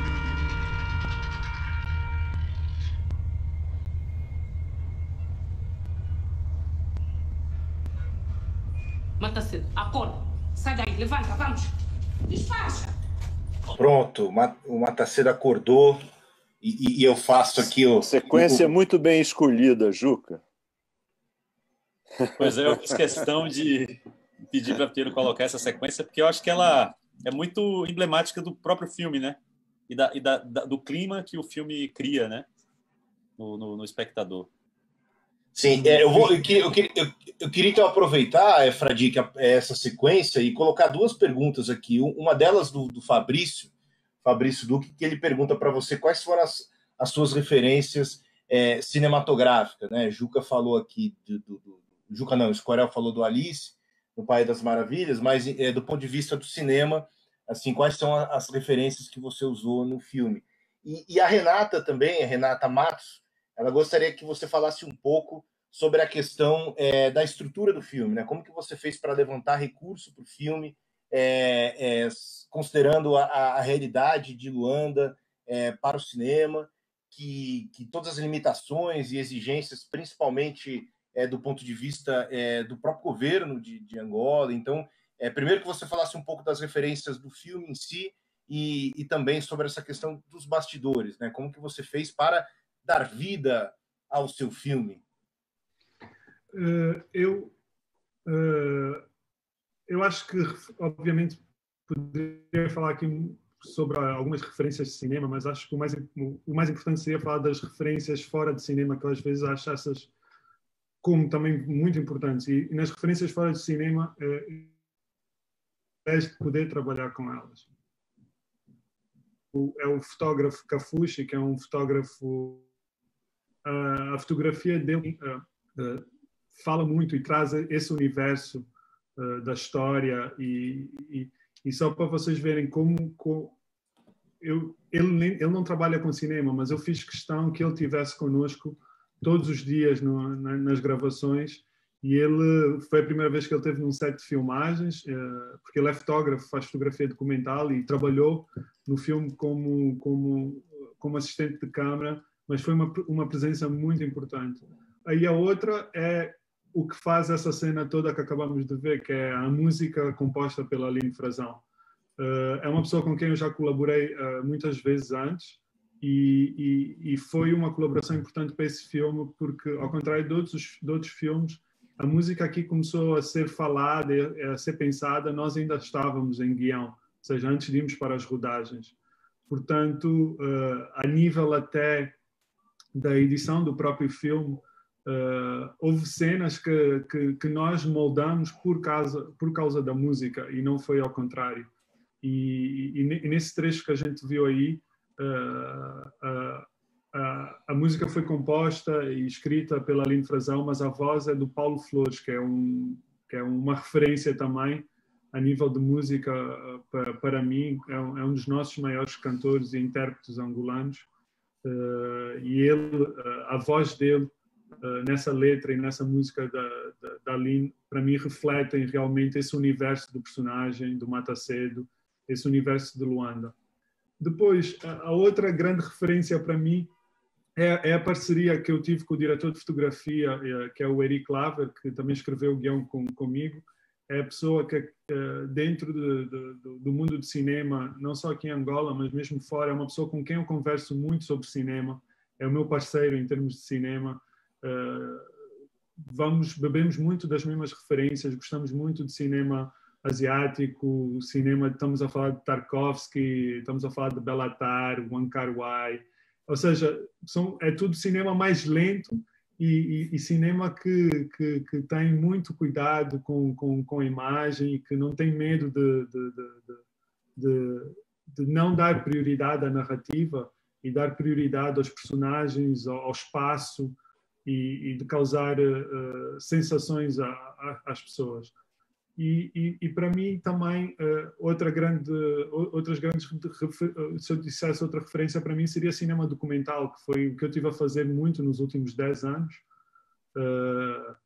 Matacedo, acorda. Sai daí, levanta, vamos. Despacha. Pronto, o Matacedo acordou e eu faço aqui o... Sequência muito bem escolhida, Juca. Pois é, eu fiz questão de pedir para Piero colocar essa sequência, porque eu acho que ela é muito emblemática do próprio filme, né? Do clima que o filme cria, né? No espectador. Sim, eu queria então aproveitar, Fradique, essa sequência e colocar duas perguntas aqui. Uma delas do Fabrício Duque, que ele pergunta para você quais foram as suas referências cinematográficas, né? Juca falou aqui Juca não, Escorel falou do Alice, no País das Maravilhas, mas do ponto de vista do cinema, assim, quais são as referências que você usou no filme? E a Renata também, a Renata Matos, ela gostaria que você falasse um pouco sobre a questão da estrutura do filme, né? Como que você fez para levantar recurso para o filme, considerando a realidade de Luanda para o cinema, que todas as limitações e exigências, principalmente do ponto de vista do próprio governo de Angola. Então, primeiro que você falasse um pouco das referências do filme em si e também sobre essa questão dos bastidores, né? Como que você fez para dar vida ao seu filme? Eu acho que, obviamente, poderia falar aqui sobre algumas referências de cinema, mas acho que o mais importante seria falar das referências fora de cinema, que eu às vezes acho essas como também muito importantes. E nas referências fora de cinema, é de poder trabalhar com elas. É o fotógrafo Kafushi, que é um fotógrafo... A fotografia dele fala muito e traz esse universo da história e só para vocês verem como ele não trabalha com cinema, mas eu fiz questão que ele estivesse connosco todos os dias nas gravações, e ele foi a primeira vez que ele esteve num set de filmagens, porque ele é fotógrafo, faz fotografia documental e trabalhou no filme como assistente de câmara, mas foi uma presença muito importante. Aí a outra é o que faz essa cena toda que acabamos de ver, que é a música composta pela Aline Frazão. É uma pessoa com quem eu já colaborei muitas vezes antes e foi uma colaboração importante para esse filme, porque, ao contrário de outros filmes, a música aqui começou a ser falada, a ser pensada, nós ainda estávamos em guião, ou seja, antes de irmos para as rodagens. Portanto, a nível até da edição do próprio filme, houve cenas que nós moldamos por causa da música e não foi ao contrário. E nesse trecho que a gente viu aí, a música foi composta e escrita pela Aline Frazão, mas a voz é do Paulo Flores, que é uma referência também a nível de música para mim, é um dos nossos maiores cantores e intérpretes angolanos. E a voz dele nessa letra e nessa música da Aline, para mim, refletem realmente esse universo do personagem, do Matacedo, esse universo de Luanda. Depois, a outra grande referência para mim é a parceria que eu tive com o diretor de fotografia, que é o Eric Claver, que também escreveu o guião comigo. É a pessoa que, dentro do mundo do cinema, não só aqui em Angola, mas mesmo fora, é uma pessoa com quem eu converso muito sobre cinema. É o meu parceiro em termos de cinema. Bebemos muito das mesmas referências, gostamos muito de cinema asiático, estamos a falar de Tarkovsky, estamos a falar de Belatar, Wong Kar-wai, ou seja, é tudo cinema mais lento e cinema que tem muito cuidado com a imagem e que não tem medo de não dar prioridade à narrativa e dar prioridade aos personagens, ao espaço e de causar sensações às pessoas. E para mim também outras grandes, se eu dissesse outra referência para mim seria cinema documental, que foi o que eu estive a fazer muito nos últimos 10 anos.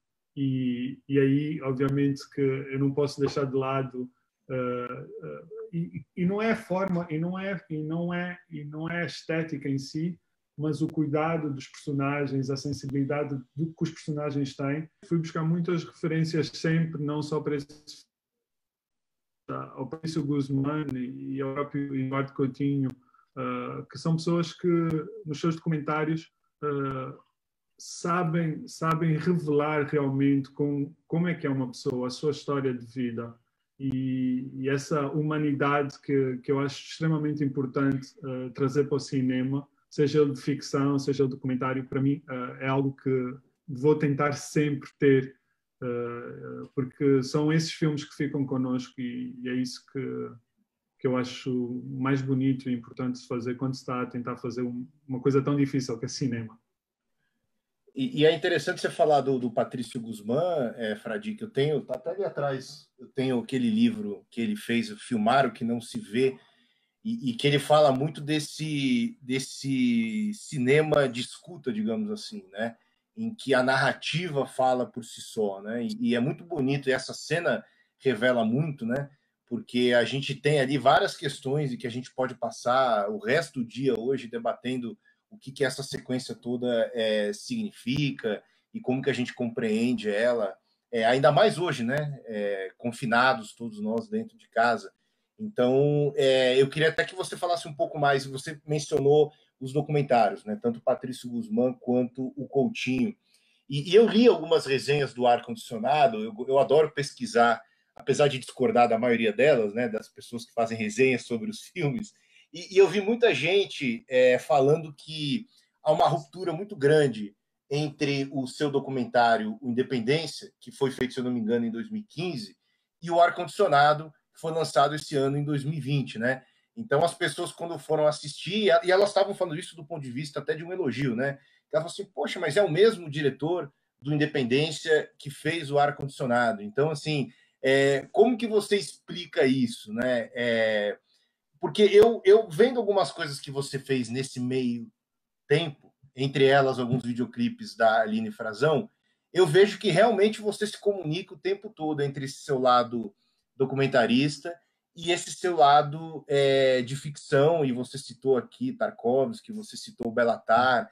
E aí, obviamente, que eu não posso deixar de lado e não é a forma, e não é a estética em si, mas o cuidado dos personagens, a sensibilidade do que os personagens têm. Fui buscar muitas referências sempre, não só para esse, ao Patrício Guzmán e ao próprio Eduardo Coutinho, que são pessoas que, nos seus documentários, sabem revelar realmente como é que é uma pessoa, a sua história de vida. E essa humanidade que eu acho extremamente importante trazer para o cinema, seja ele de ficção, seja ele de documentário, para mim é algo que vou tentar sempre ter, porque são esses filmes que ficam connosco e é isso que eu acho mais bonito e importante de fazer quando se está a tentar fazer uma coisa tão difícil que é cinema. E é interessante você falar do Patrício Guzmán, Fradique, eu tenho, tá até ali atrás, eu tenho aquele livro que ele fez, Filmar o que não se vê, e que ele fala muito desse cinema de escuta, digamos assim, né? Em que a narrativa fala por si só, né? E é muito bonito, e essa cena revela muito, né? Porque a gente tem ali várias questões e que a gente pode passar o resto do dia hoje debatendo o que essa sequência toda significa e como que a gente compreende ela, ainda mais hoje, né? Confinados todos nós dentro de casa. Então, eu queria até que você falasse um pouco mais, você mencionou os documentários, né? Tanto o Patrício Guzmán quanto o Coutinho. E eu li algumas resenhas do Ar-Condicionado, eu adoro pesquisar, apesar de discordar da maioria delas, né? Das pessoas que fazem resenhas sobre os filmes, e eu vi muita gente falando que há uma ruptura muito grande entre o seu documentário, o Independência, que foi feito, se eu não me engano, em 2015, e o Ar-Condicionado, que foi lançado esse ano, em 2020, né? Então, as pessoas, quando foram assistir, e elas estavam falando isso do ponto de vista até de um elogio, né? Elas falaram assim, poxa, mas é o mesmo diretor do Independência que fez o Ar-Condicionado. Então, assim, como que você explica isso, né? Porque eu vendo algumas coisas que você fez nesse meio tempo, entre elas alguns videoclipes da Aline Frazão, eu vejo que realmente você se comunica o tempo todo entre esse seu lado documentarista e esse seu lado de ficção, e você citou aqui Tarkovsky, você citou Béla Tarr,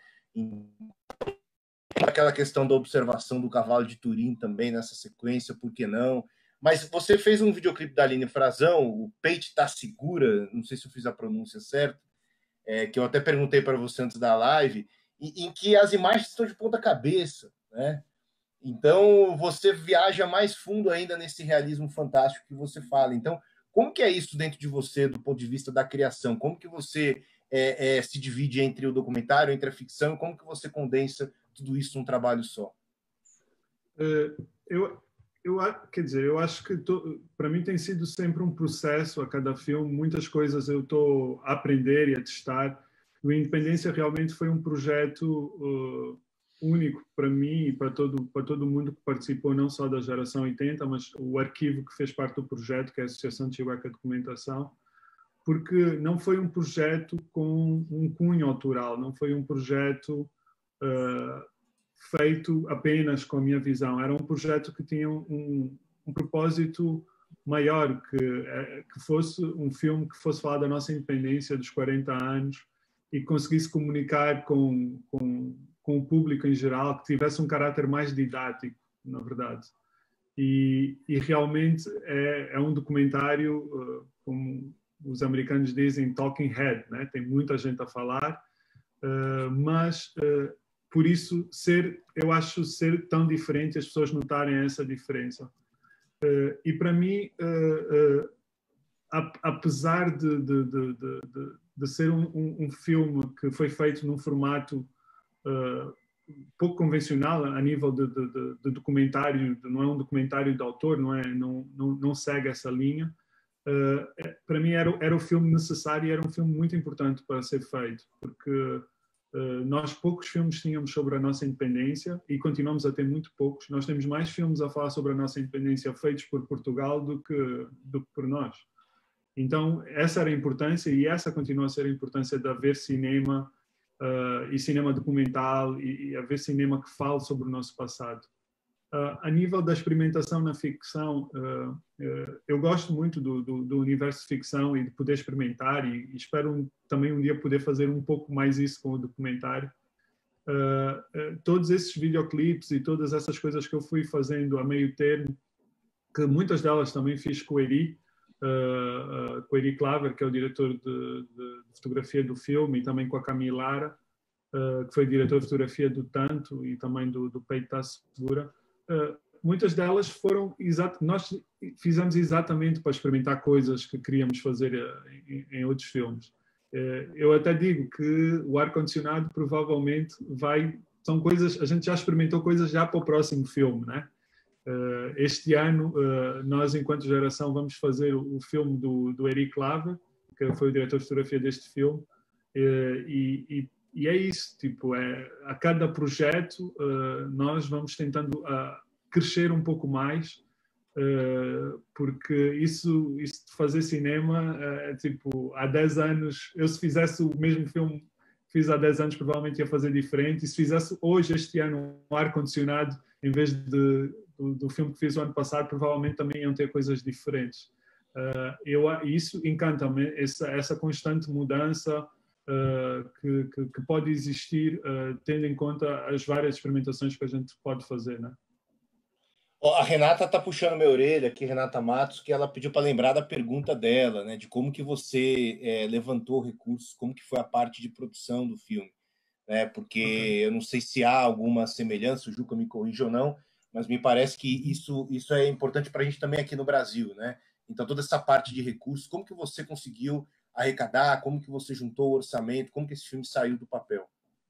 aquela questão da observação do cavalo de Turim também nessa sequência, por que não? Mas você fez um videoclipe da Aline Frazão, o Peito Tá Segura, não sei se eu fiz a pronúncia certa, que eu até perguntei para você antes da live, em que as imagens estão de ponta cabeça, né? Então, você viaja mais fundo ainda nesse realismo fantástico que você fala. Então, como que é isso dentro de você, do ponto de vista da criação? Como que você se divide entre o documentário, entre a ficção, e como que você condensa tudo isso num trabalho só? Quer dizer, eu acho que para mim tem sido sempre um processo a cada filme. Muitas coisas eu estou a aprender e a testar. O Independência realmente foi um projeto único para mim e para todo mundo que participou, não só da geração 80, mas o arquivo que fez parte do projeto, que é a Associação de Chihuahua Documentação, porque não foi um projeto com um cunho autoral, não foi um projeto feito apenas com a minha visão. Era um projeto que tinha um propósito maior, que fosse um filme que fosse falar da nossa independência dos 40 anos e conseguisse comunicar com o público em geral, que tivesse um caráter mais didático, na verdade. E realmente é um documentário, como os americanos dizem, talking head, né? Tem muita gente a falar, mas por isso eu acho ser tão diferente, as pessoas notarem essa diferença. E para mim, apesar de ser um filme que foi feito num formato pouco convencional a nível de documentário, não é um documentário de autor, não segue essa linha, para mim era o filme necessário e era um filme muito importante para ser feito, porque nós poucos filmes tínhamos sobre a nossa independência e continuamos a ter muito poucos. Nós temos mais filmes a falar sobre a nossa independência feitos por Portugal do que por nós. Então, essa era a importância e essa continua a ser a importância de haver cinema e cinema documental e haver cinema que fale sobre o nosso passado. A nível da experimentação na ficção, eu gosto muito do universo de ficção e de poder experimentar e espero também um dia poder fazer um pouco mais isso com o documentário. Todos esses videoclipes e todas essas coisas que eu fui fazendo a meio termo, que muitas delas também fiz com o Eri Claver, que é o diretor de fotografia do filme, e também com a Camille Lara, que foi diretor de fotografia do Tanto e também do Peito Está Segura. Muitas delas foram nós fizemos exatamente para experimentar coisas que queríamos fazer em outros filmes. Eu até digo que o ar-condicionado provavelmente são coisas, a gente já experimentou coisas já para o próximo filme, né? Este ano, nós, enquanto geração, vamos fazer o filme do Eri Claver, que foi o diretor de fotografia deste filme, e é isso, tipo, a cada projeto nós vamos tentando crescer um pouco mais, porque isso de fazer cinema tipo, há 10 anos, eu se fizesse o mesmo filme que fiz há 10 anos provavelmente ia fazer diferente, e se fizesse hoje, este ano, um ar-condicionado em vez do filme que fiz o ano passado, provavelmente também iam ter coisas diferentes. Isso encanta-me, essa constante mudança que pode existir, tendo em conta as várias experimentações que a gente pode fazer, né? A Renata está puxando minha orelha aqui, Renata Matos, que ela pediu para lembrar da pergunta dela, né, de como que você levantou recursos, como que foi a parte de produção do filme, né? Porque eu não sei se há alguma semelhança, o Juca me corrija ou não, mas me parece que isso é importante para a gente também aqui no Brasil, né? Então toda essa parte de recursos, como que você conseguiu arrecadar, como que você juntou o orçamento, como que esse filme saiu do papel?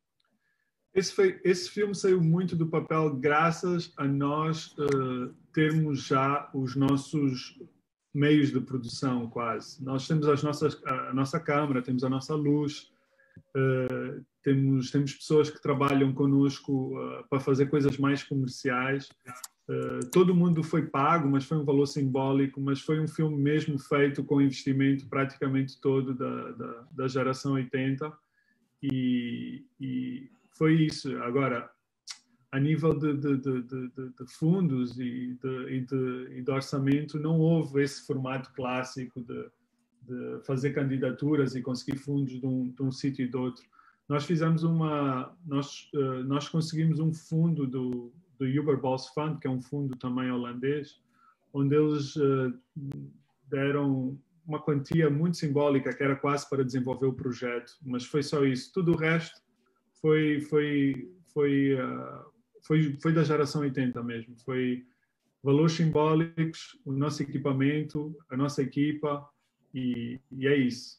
Esse filme saiu muito do papel graças a nós termos já os nossos meios de produção, quase. Nós temos a nossa câmara, temos a nossa luz, temos pessoas que trabalham connosco para fazer coisas mais comerciais. Todo mundo foi pago, mas foi um valor simbólico, mas foi um filme mesmo feito com investimento praticamente todo da geração 80 e foi isso. Agora, a nível de fundos e de orçamento, não houve esse formato clássico de fazer candidaturas e conseguir fundos de um sítio e de outro. Nós fizemos nós conseguimos um fundo do Uberbols Fund, que é um fundo também holandês, onde eles deram uma quantia muito simbólica, que era quase para desenvolver o projeto, mas foi só isso. Tudo o resto foi da geração 80 mesmo. Foi valores simbólicos, o nosso equipamento, a nossa equipa, e é isso.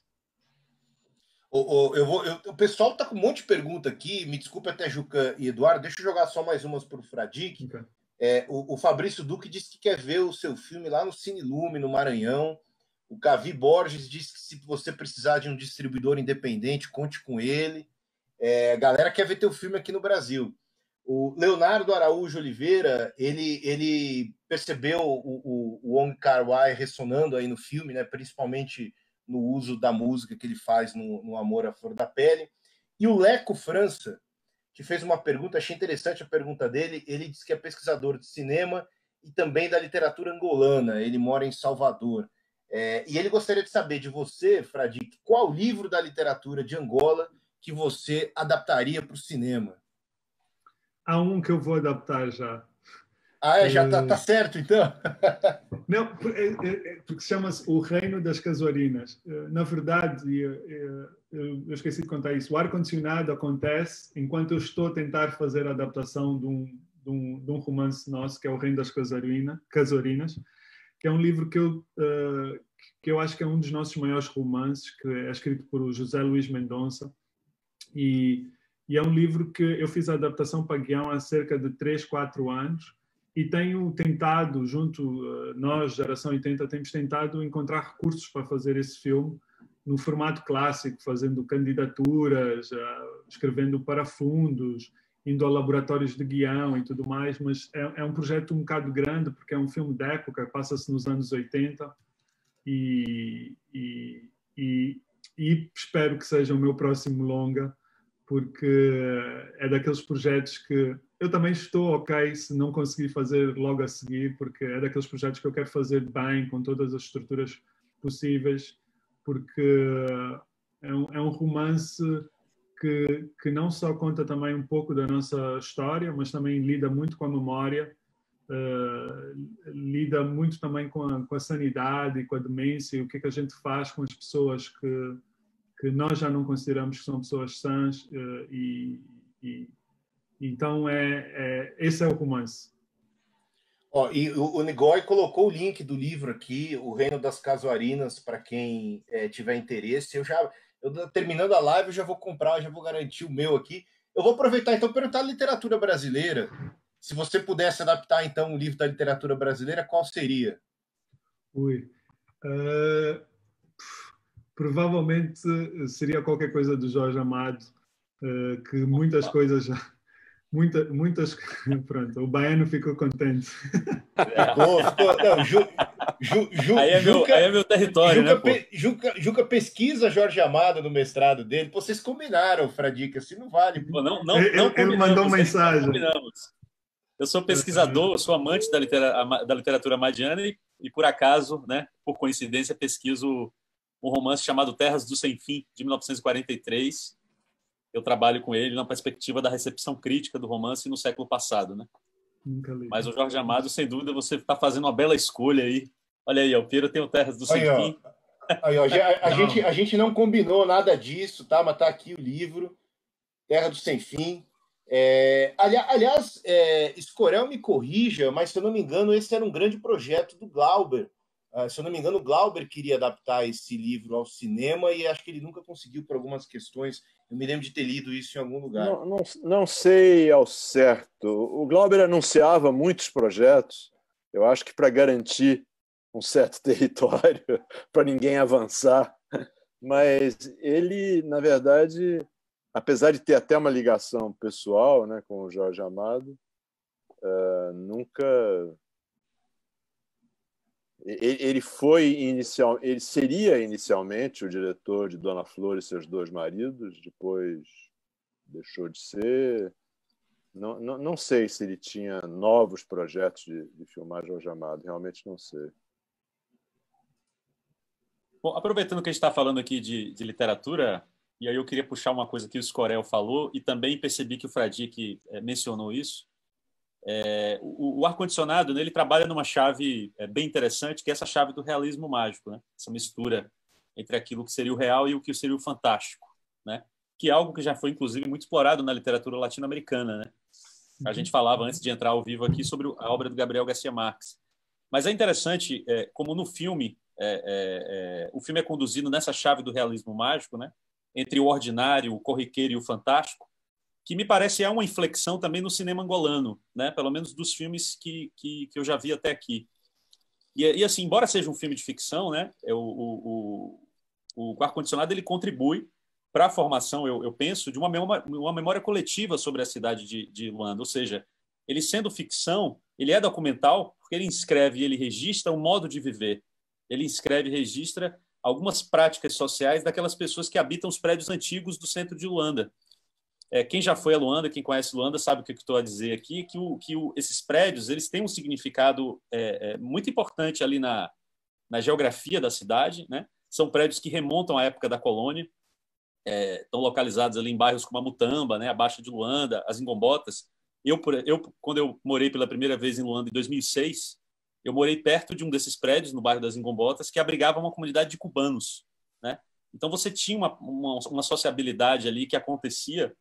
O pessoal está com um monte de pergunta aqui, me desculpe até, Juca e Eduardo, deixa eu jogar só mais umas para o Fradique. Okay. O Fabrício Duque disse que quer ver o seu filme lá no Cine Lume, no Maranhão. O Cavi Borges disse que se você precisar de um distribuidor independente, conte com ele. A galera quer ver teu filme aqui no Brasil. O Leonardo Araújo Oliveira, ele percebeu o Wong Kar-wai ressonando aí no filme, né, principalmente no uso da música que ele faz no Amor à Flor da Pele. E o Leco França, que fez uma pergunta, achei interessante a pergunta dele, ele disse que é pesquisador de cinema e também da literatura angolana, ele mora em Salvador. E ele gostaria de saber de você, Fradique, qual livro da literatura de Angola que você adaptaria para o cinema? Há um que eu vou adaptar já. Já tá certo, então? Não, porque chama-se O Reino das Casuarinas. Na verdade, eu esqueci de contar isso, o ar-condicionado acontece enquanto eu estou a tentar fazer a adaptação de um romance nosso, que é O Reino das Casuarinas, que é um livro que eu acho que é um dos nossos maiores romances, que é escrito por José Luís Mendonça. E é um livro que eu fiz a adaptação para guião há cerca de 3, 4 anos e tenho tentado, nós, geração 80, temos tentado encontrar recursos para fazer esse filme no formato clássico, fazendo candidaturas, escrevendo para fundos, indo a laboratórios de guião e tudo mais, mas é um projeto um bocado grande porque é um filme de época, passa-se nos anos 80 e espero que seja o meu próximo longa, porque é daqueles projetos que eu também estou ok se não conseguir fazer logo a seguir, porque é daqueles projetos que eu quero fazer bem, com todas as estruturas possíveis, porque é um romance que não só conta também um pouco da nossa história, mas também lida muito com a memória, lida muito também com a sanidade e com a demência, e o que é que a gente faz com as pessoas que nós já não consideramos que são pessoas sãs, então esse é o romance. Ó, e o Nigói colocou o link do livro aqui, O Reino das Casuarinas, para quem tiver interesse. Eu terminando a live, eu já vou comprar, já vou garantir o meu aqui. Eu vou aproveitar então perguntar a literatura brasileira. Se você pudesse adaptar então um livro da literatura brasileira, qual seria? Provavelmente seria qualquer coisa do Jorge Amado, que muitas coisas já... Muitas... Pronto, o baiano ficou contente. Aí é meu território, Juca pesquisa Jorge Amado no mestrado dele. Pô, vocês combinaram, Fradique, assim não vale. Pô, não ele mandou mensagem. Eu sou pesquisador, eu sou amante da literatura amadiana e por acaso, né, por coincidência, pesquiso um romance chamado Terras do Sem Fim, de 1943. Eu trabalho com ele na perspectiva da recepção crítica do romance no século passado, né? Mas o Jorge Amado, sem dúvida, você está fazendo uma bela escolha aí. Olha aí, o Piero tem o Terras do Sem Fim. A gente não combinou nada disso, tá? Mas tá aqui o livro, Terra do Sem Fim. Aliás, Escorel me corrija, mas se eu não me engano, esse era um grande projeto do Glauber. Se eu não me engano, o Glauber queria adaptar esse livro ao cinema e acho que ele nunca conseguiu por algumas questões. Eu me lembro de ter lido isso em algum lugar. Não sei ao certo. O Glauber anunciava muitos projetos, eu acho que para garantir um certo território, para ninguém avançar. Mas ele, na verdade, apesar de ter até uma ligação pessoal, né, com o Jorge Amado, nunca... Ele seria inicialmente o diretor de Dona Flor e Seus Dois Maridos, depois deixou de ser. Não sei se ele tinha novos projetos de filmar Jorge Amado, realmente não sei. Bom, aproveitando que a gente está falando aqui de literatura, e aí eu queria puxar uma coisa que o Escorel falou, e também percebi que o Fradique mencionou isso. O ar-condicionado, né, ele trabalha numa chave bem interessante, que é essa chave do realismo mágico, né? Essa mistura entre aquilo que seria o real e o que seria o fantástico, né? Que é algo que já foi, inclusive, muito explorado na literatura latino-americana, né? A gente falava, antes de entrar ao vivo aqui, sobre a obra do Gabriel Garcia Marques. Mas é interessante, como no filme, o filme é conduzido nessa chave do realismo mágico, né? Entre o ordinário, o corriqueiro e o fantástico, que me parece uma inflexão também no cinema angolano, né? Pelo menos dos filmes que eu já vi até aqui. E assim, embora seja um filme de ficção, né? O ar-condicionado ele contribui para a formação, eu penso, de uma memória coletiva sobre a cidade de Luanda. Ou seja, ele sendo ficção, ele é documental, porque ele inscreve e ele registra um modo de viver. Ele inscreve e registra algumas práticas sociais daquelas pessoas que habitam os prédios antigos do centro de Luanda. Quem já foi a Luanda, quem conhece Luanda, sabe o que eu estou a dizer aqui, que esses prédios eles têm um significado muito importante ali na geografia da cidade, né? São prédios que remontam à época da colônia, estão localizados ali em bairros como a Mutamba, né? A Baixa de Luanda, as Ingombotas. Quando eu morei pela primeira vez em Luanda, em 2006, eu morei perto de um desses prédios, no bairro das Ingombotas, que abrigava uma comunidade de cubanos, né? Então você tinha uma sociabilidade ali que acontecia,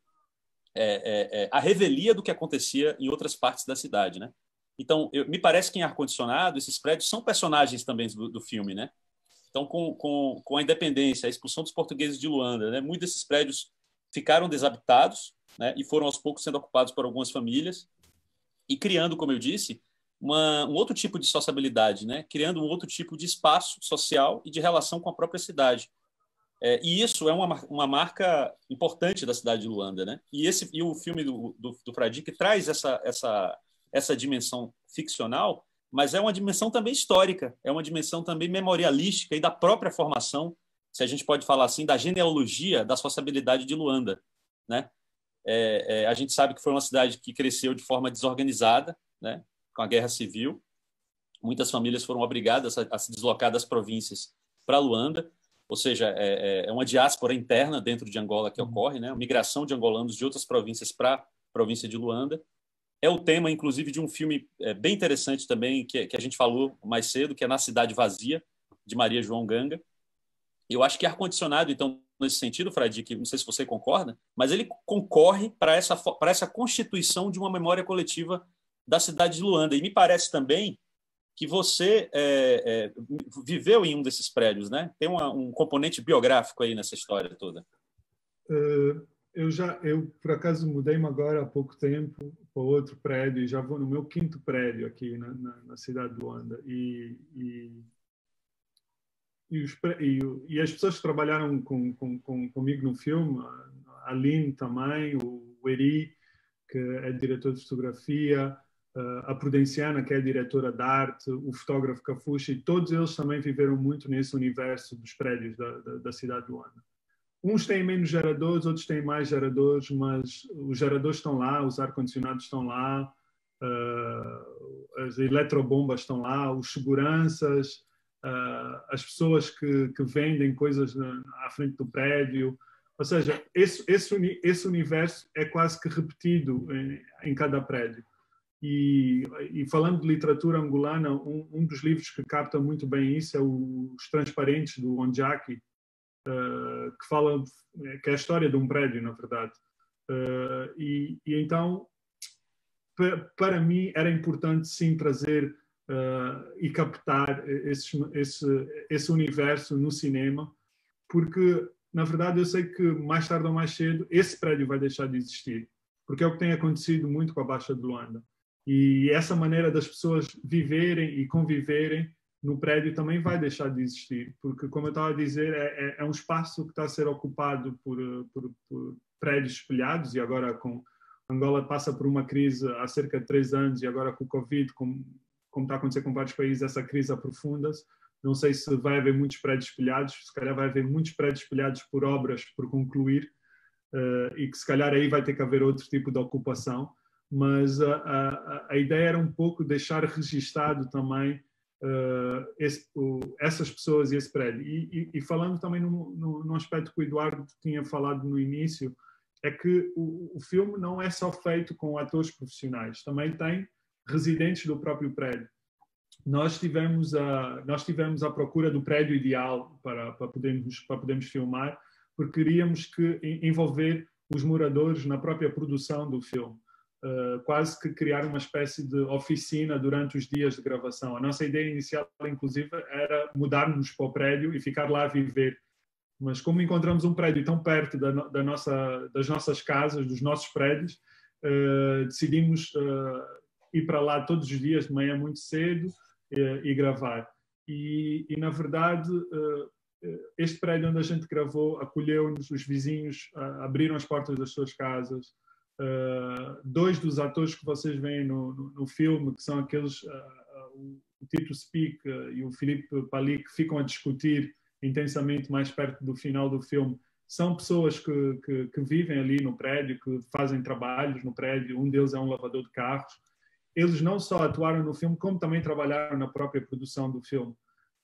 a revelia do que acontecia em outras partes da cidade, né? Então, me parece que em ar-condicionado, esses prédios são personagens também do filme, né? Então, com a independência, a expulsão dos portugueses de Luanda, né? Muitos desses prédios ficaram desabitados, né? E foram aos poucos sendo ocupados por algumas famílias e criando, como eu disse, um outro tipo de sociabilidade, né? Criando um outro tipo de espaço social e de relação com a própria cidade. E isso é uma marca importante da cidade de Luanda, né? E o filme do Fradique traz essa dimensão ficcional, mas é uma dimensão também histórica, é uma dimensão também memorialística e da própria formação, se a gente pode falar assim, da genealogia da sociabilidade de Luanda, né? A gente sabe que foi uma cidade que cresceu de forma desorganizada, né? Com a guerra civil. Muitas famílias foram obrigadas a se deslocar das províncias para Luanda, ou seja, é uma diáspora interna dentro de Angola que ocorre, né? A migração de angolanos de outras províncias para a província de Luanda. É o tema, inclusive, de um filme bem interessante também, que a gente falou mais cedo, que é Na Cidade Vazia, de Maria João Ganga. Eu acho que ar-condicionado, então, nesse sentido, Fradique, não sei se você concorda, mas ele concorre para essa constituição de uma memória coletiva da cidade de Luanda. E me parece também que você viveu em um desses prédios, né? Tem um componente biográfico aí nessa história toda. Eu por acaso mudei-me agora há pouco tempo para outro prédio e já vou no meu 5º prédio aqui na cidade de Luanda e as pessoas que trabalharam comigo no filme, a Aline também, o Eri, que é diretor de fotografia, a Prudenciana, que é a diretora de arte, o fotógrafo Cafuxa, e todos eles também viveram muito nesse universo dos prédios da cidade de Luanda. Uns têm menos geradores, outros têm mais geradores, mas os geradores estão lá, os ar-condicionados estão lá, as eletrobombas estão lá, os seguranças, as pessoas que vendem coisas à frente do prédio. Ou seja, esse universo é quase que repetido em cada prédio. E falando de literatura angolana, um dos livros que capta muito bem isso é Os Transparentes, do Onjaki, que fala, que é a história de um prédio, na verdade. E então, para mim, era importante sim trazer e captar esse universo no cinema, porque, na verdade, eu sei que mais tarde ou mais cedo esse prédio vai deixar de existir, porque é o que tem acontecido muito com a Baixa de Luanda. E essa maneira das pessoas viverem e conviverem no prédio também vai deixar de existir, porque, como eu estava a dizer, é um espaço que está a ser ocupado por prédios espelhados, e agora Angola passa por uma crise há cerca de 3 anos, e agora com o Covid, como está a acontecer com vários países, essa crise aprofunda-se. Não sei se vai haver muitos prédios espelhados, se calhar vai haver muitos prédios espelhados por obras por concluir, e que se calhar aí vai ter que haver outro tipo de ocupação, mas a ideia era um pouco deixar registado também essas pessoas e esse prédio. E falando também num aspecto que o Eduardo tinha falado no início, é que o filme não é só feito com atores profissionais, também tem residentes do próprio prédio. Nós tivemos a procura do prédio ideal para podermos filmar, porque queríamos envolver os moradores na própria produção do filme. Quase que criar uma espécie de oficina durante os dias de gravação. A nossa ideia inicial, inclusive, era mudarmos para o prédio e ficar lá a viver. Mas como encontramos um prédio tão perto das nossas casas, dos nossos prédios, decidimos ir para lá todos os dias de manhã muito cedo e gravar. E na verdade, este prédio onde a gente gravou acolheu-nos, os vizinhos abriram as portas das suas casas. 2 dos atores que vocês veem no filme, que são aqueles, o Tito Speak e o Filipe Pali, que ficam a discutir intensamente mais perto do final do filme, são pessoas que vivem ali no prédio, que fazem trabalhos no prédio. Um deles é um lavador de carros. Eles não só atuaram no filme, como também trabalharam na própria produção do filme.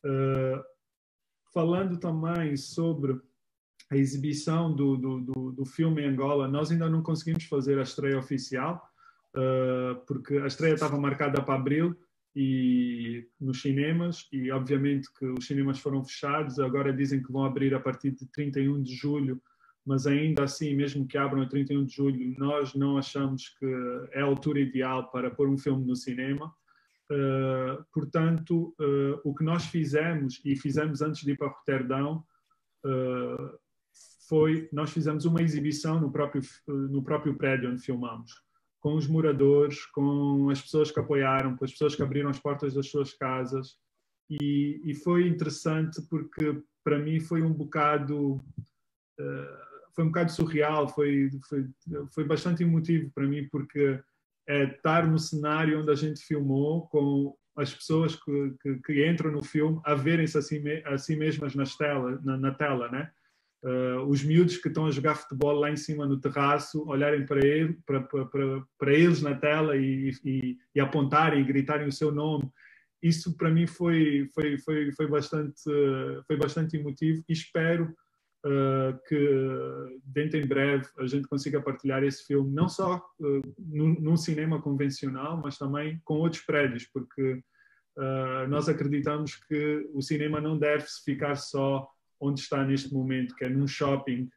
Falando também sobre a exibição do filme em Angola, nós ainda não conseguimos fazer a estreia oficial, porque a estreia estava marcada para abril e nos cinemas, e obviamente que os cinemas foram fechados. Agora dizem que vão abrir a partir de 31 de julho, mas ainda assim, mesmo que abram a 31 de julho, nós não achamos que é a altura ideal para pôr um filme no cinema. Portanto, o que nós fizemos, e fizemos antes de ir para Roterdão, nós fizemos uma exibição no próprio prédio onde filmamos, com os moradores, com as pessoas que apoiaram, com as pessoas que abriram as portas das suas casas, e foi interessante porque para mim foi um bocado surreal, foi bastante emotivo para mim, porque é estar no cenário onde a gente filmou, com as pessoas que entram no filme a verem-se a si mesmas na tela, né? os miúdos que estão a jogar futebol lá em cima no terraço, olharem para eles na tela e apontarem e gritarem o seu nome. Isso para mim foi bastante emotivo e espero que dentro em breve a gente consiga partilhar esse filme, não só num cinema convencional, mas também com outros prédios, porque nós acreditamos que o cinema não deve ficar só onde está neste momento, que é num shopping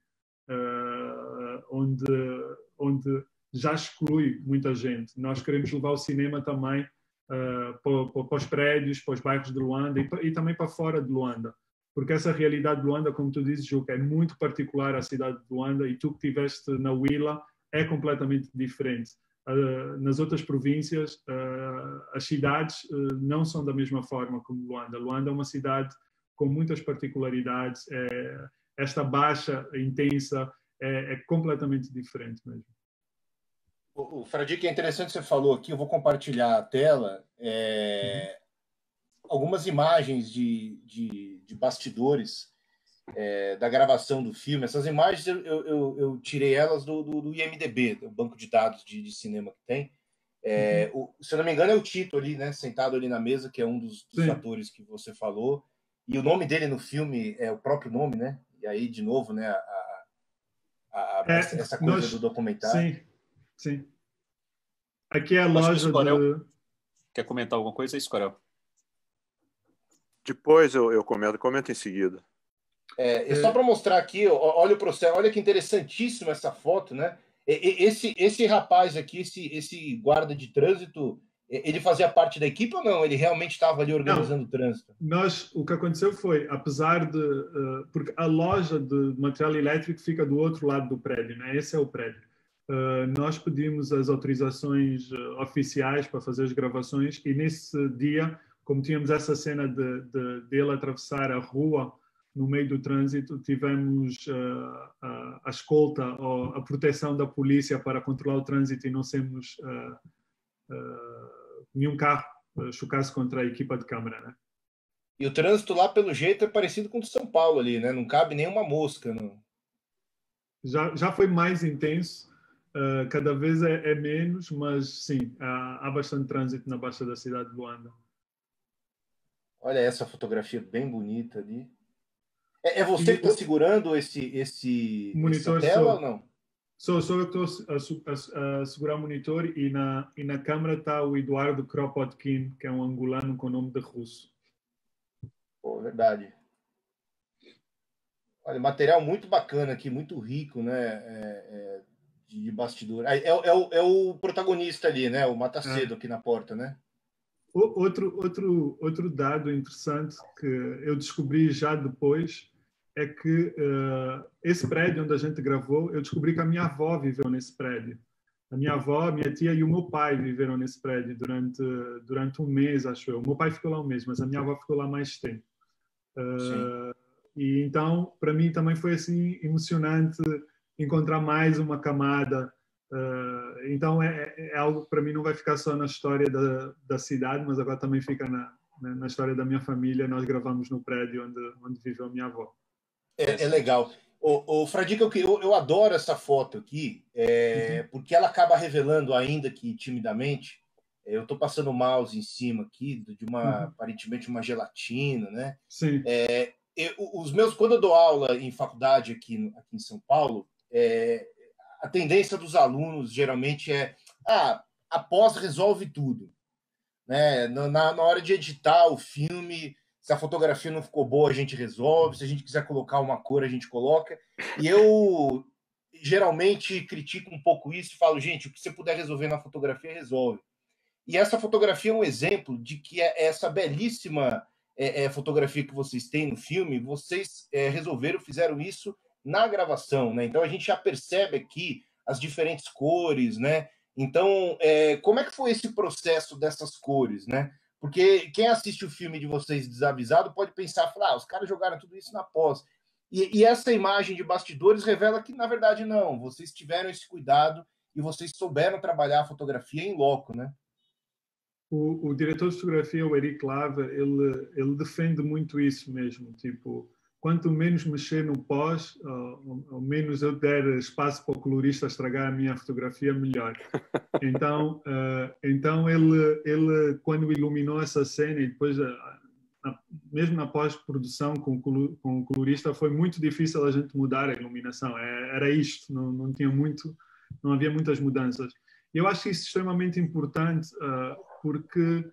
onde já exclui muita gente. Nós queremos levar o cinema também para os prédios, para os bairros de Luanda e também para fora de Luanda. Porque essa realidade de Luanda, como tu dizes, Juca, é muito particular à cidade de Luanda e tu que estiveste na Huila é completamente diferente. Nas outras províncias, as cidades não são da mesma forma como Luanda. Luanda é uma cidade com muitas particularidades. Esta baixa intensa é completamente diferente mesmo. O Fradique, é interessante você falou aqui, eu vou compartilhar a tela, algumas imagens de bastidores da gravação do filme. Essas imagens eu tirei elas do IMDb, do banco de dados de cinema que tem. Se eu não me engano é o Tito ali, né, sentado ali na mesa, que é um dos atores que você falou. E o nome dele no filme é o próprio nome, né? E aí, de novo, né, essa coisa do documentário. Sim. Aqui é a loja de... Quer comentar alguma coisa, Escorel? Depois eu comento em seguida. Só para mostrar aqui, olha o processo, olha que interessantíssimo essa foto, né? Esse rapaz aqui, esse guarda de trânsito, ele fazia parte da equipe ou não? Ele realmente estava ali organizando o trânsito? O que aconteceu foi, apesar de... porque a loja de material elétrico fica do outro lado do prédio, né? Esse é o prédio. Nós pedimos as autorizações oficiais para fazer as gravações e nesse dia, como tínhamos essa cena dele atravessar a rua no meio do trânsito, tivemos a escolta ou a proteção da polícia para controlar o trânsito e não sermos nenhum carro chocasse contra a equipa de câmara, né? E o trânsito lá, pelo jeito, é parecido com o de São Paulo ali, né? Não cabe nenhuma mosca. Não. Já foi mais intenso. Cada vez é menos, mas sim, há bastante trânsito na baixa da cidade de Luanda. Olha essa fotografia bem bonita ali. É você que está segurando essa tela ou não? Sou eu que estou a segurar o monitor e na câmara está o Eduardo Kropotkin, que é um angolano com nome de russo. Pô, verdade. Olha, material muito bacana aqui, muito rico, né? De bastidor. É o protagonista ali, né? O Matacedo aqui na porta, né? Outro dado interessante que eu descobri já depois é que esse prédio onde a gente gravou, eu descobri que a minha avó viveu nesse prédio. A minha avó, a minha tia e o meu pai viveram nesse prédio durante um mês, acho eu. O meu pai ficou lá um mês, mas a minha avó ficou lá mais tempo. E então, para mim também foi assim emocionante encontrar mais uma camada. Então é algo que para mim não vai ficar só na história da cidade, mas agora também fica na história da minha família. Nós gravamos no prédio onde viveu a minha avó. É legal. O Fradique, eu adoro essa foto aqui, porque ela acaba revelando, ainda que timidamente, eu estou passando o mouse em cima aqui de aparentemente uma gelatina, né? Sim. Quando eu dou aula em faculdade aqui em São Paulo, a tendência dos alunos geralmente a pós resolve tudo, né? Na hora de editar o filme, se a fotografia não ficou boa, a gente resolve. Se a gente quiser colocar uma cor, a gente coloca. E eu geralmente critico um pouco isso e falo, gente, o que você puder resolver na fotografia, resolve. E essa fotografia é um exemplo de que essa belíssima fotografia que vocês têm no filme, vocês fizeram isso na gravação, né? Então a gente já percebe aqui as diferentes cores, né? Então, como é que foi esse processo dessas cores, né? Porque quem assiste o filme de vocês desavisado pode pensar, os caras jogaram tudo isso na pós. E essa imagem de bastidores revela que, na verdade, não. Vocês tiveram esse cuidado e vocês souberam trabalhar a fotografia em loco, né? O diretor de fotografia, o Eric Lava, ele defende muito isso mesmo. Tipo, quanto menos mexer no pós, ou menos eu der espaço para o colorista estragar a minha fotografia, melhor. Então ele quando iluminou essa cena e depois, mesmo na pós-produção com o colorista, foi muito difícil a gente mudar a iluminação. Era isto, não havia muitas mudanças. Eu acho isso extremamente importante, porque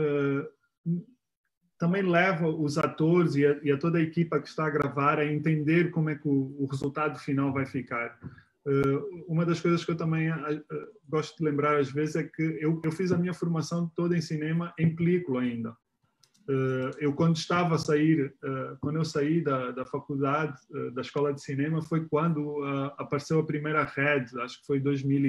também leva os atores e a toda a equipa que está a gravar a entender como é que o resultado final vai ficar. Uma das coisas que eu também gosto de lembrar às vezes é que eu fiz a minha formação toda em cinema em película ainda. Eu quando eu saí da faculdade, da escola de cinema, foi quando apareceu a primeira Red, acho que foi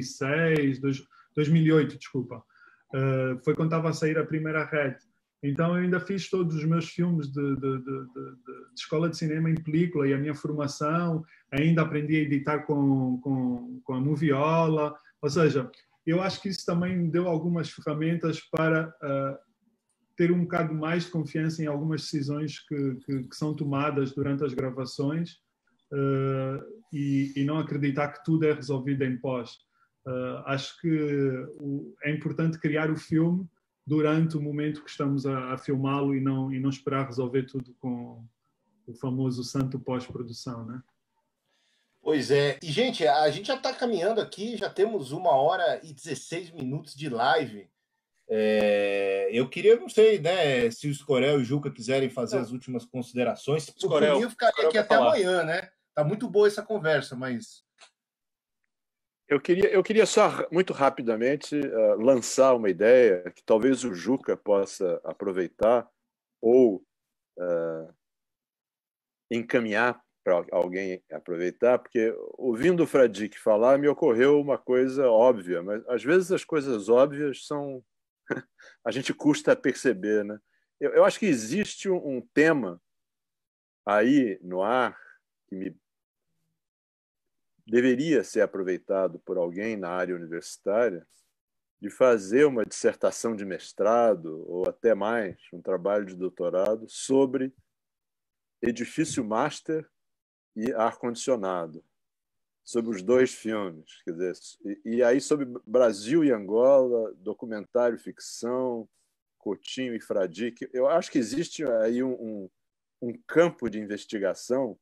2008, desculpa. Foi quando estava a sair a primeira Red. Então eu ainda fiz todos os meus filmes de escola de cinema em película e a minha formação, ainda aprendi a editar com a Moviola, ou seja, eu acho que isso também me deu algumas ferramentas para ter um bocado mais de confiança em algumas decisões que são tomadas durante as gravações e não acreditar que tudo é resolvido em pós. Acho que é importante criar o filme durante o momento que estamos a filmá-lo e não esperar resolver tudo com o famoso santo pós-produção, né? Pois é. E, gente, a gente já está caminhando aqui, já temos 1h16 de live. Eu queria, não sei, né, se o Escorel e o Juca quiserem fazer as últimas considerações. Escorel, eu ficaria aqui até amanhã, né? Tá muito boa essa conversa, mas... Eu queria só, muito rapidamente, lançar uma ideia que talvez o Juca possa aproveitar ou encaminhar para alguém aproveitar, porque ouvindo o Fradique falar, me ocorreu uma coisa óbvia, mas às vezes as coisas óbvias são... a gente custa a perceber, né? Eu acho que existe um tema aí no ar que deveria ser aproveitado por alguém na área universitária, de fazer uma dissertação de mestrado ou até mais, um trabalho de doutorado sobre edifício master e ar-condicionado, sobre os dois filmes, quer dizer, e aí sobre Brasil e Angola, documentário, ficção, Coutinho e Fradique. Eu acho que existe aí um campo de investigação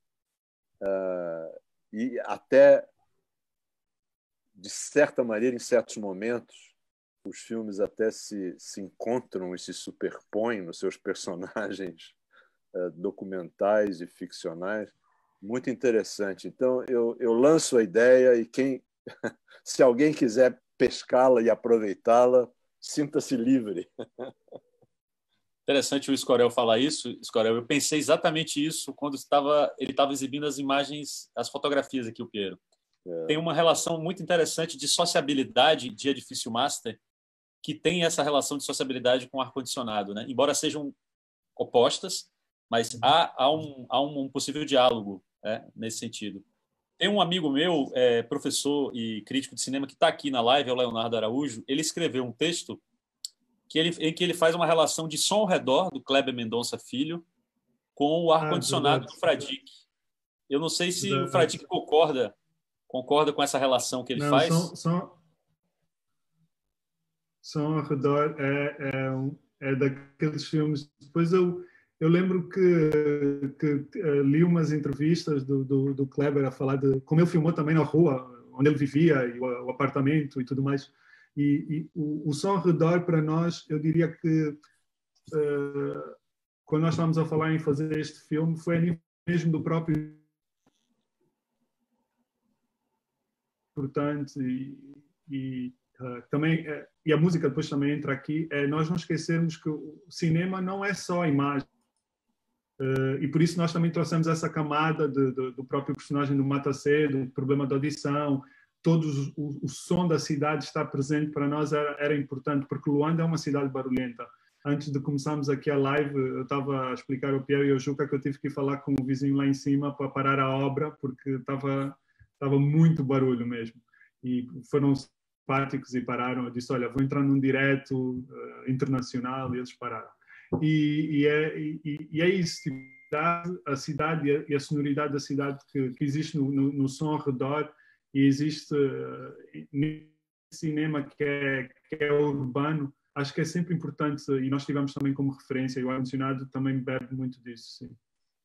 e até, de certa maneira, em certos momentos, os filmes até se encontram e se superpõem nos seus personagens documentais e ficcionais. Muito interessante. Então, eu lanço a ideia e se alguém quiser pescá-la e aproveitá-la, sinta-se livre. Interessante o Escorel falar isso, Escorel. Eu pensei exatamente isso quando ele estava exibindo as imagens, as fotografias aqui, o Piero. Tem uma relação muito interessante de sociabilidade de edifício master, que tem essa relação de sociabilidade com ar-condicionado, né? Embora sejam opostas, mas há um possível diálogo, nesse sentido. Tem um amigo meu, professor e crítico de cinema, que está aqui na live, é o Leonardo Araújo. Ele escreveu um texto em que ele faz uma relação de som ao redor do Kleber Mendonça Filho com o ar-condicionado do Fradique. Eu não sei se o Fradique concorda com essa relação que ele faz. Som ao redor é daqueles filmes. Depois eu lembro que li umas entrevistas do Kleber a falar de como ele filmou também na rua onde ele vivia, e o apartamento e tudo mais. E o som ao redor, para nós, eu diria que quando nós estávamos a falar em fazer este filme, foi a nível mesmo do próprio importante e também, e a música depois também entra aqui, nós não esquecermos que o cinema não é só a imagem. E por isso nós também trouxemos essa camada do próprio personagem do Mata Cedo, do problema da audição, o som da cidade estar presente para nós era importante, porque Luanda é uma cidade barulhenta. Antes de começarmos aqui a live, eu estava a explicar ao Pierre e ao Juca que eu tive que ir falar com o vizinho lá em cima para parar a obra, porque estava muito barulho mesmo. E foram simpáticos e pararam. Eu disse, olha, vou entrar num direto internacional, e eles pararam. E é isso, tipo, a cidade e a sonoridade da cidade que existe no som ao redor, e existe cinema que é urbano. Acho que é sempre importante, e nós tivemos também como referência, e o ar-condicionado também bebe muito disso, sim.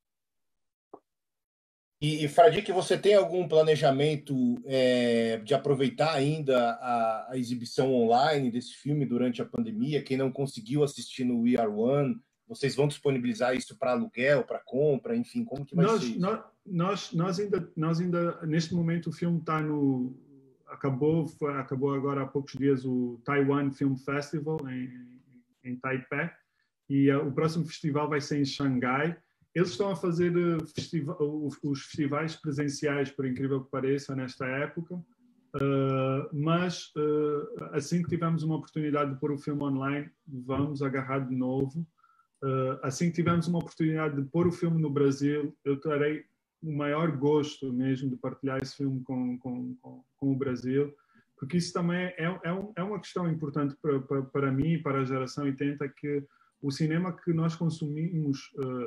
E Fradique, você tem algum planejamento de aproveitar ainda a exibição online desse filme durante a pandemia? Quem não conseguiu assistir no We Are One, vocês vão disponibilizar isso para aluguel, para compra, enfim, como que vai ser isso? Nós ainda, neste momento, o filme está no... Acabou agora há poucos dias o Taiwan Film Festival em Taipei, e o próximo festival vai ser em Xangai. Eles estão a fazer os festivais presenciais, por incrível que pareça, nesta época, mas assim que tivermos uma oportunidade de pôr o filme online, vamos agarrar de novo. Assim que tivermos uma oportunidade de pôr o filme no Brasil, eu terei o maior gosto mesmo de partilhar esse filme com o Brasil, porque isso também é uma questão importante para mim e para a geração 80, que o cinema que nós consumimos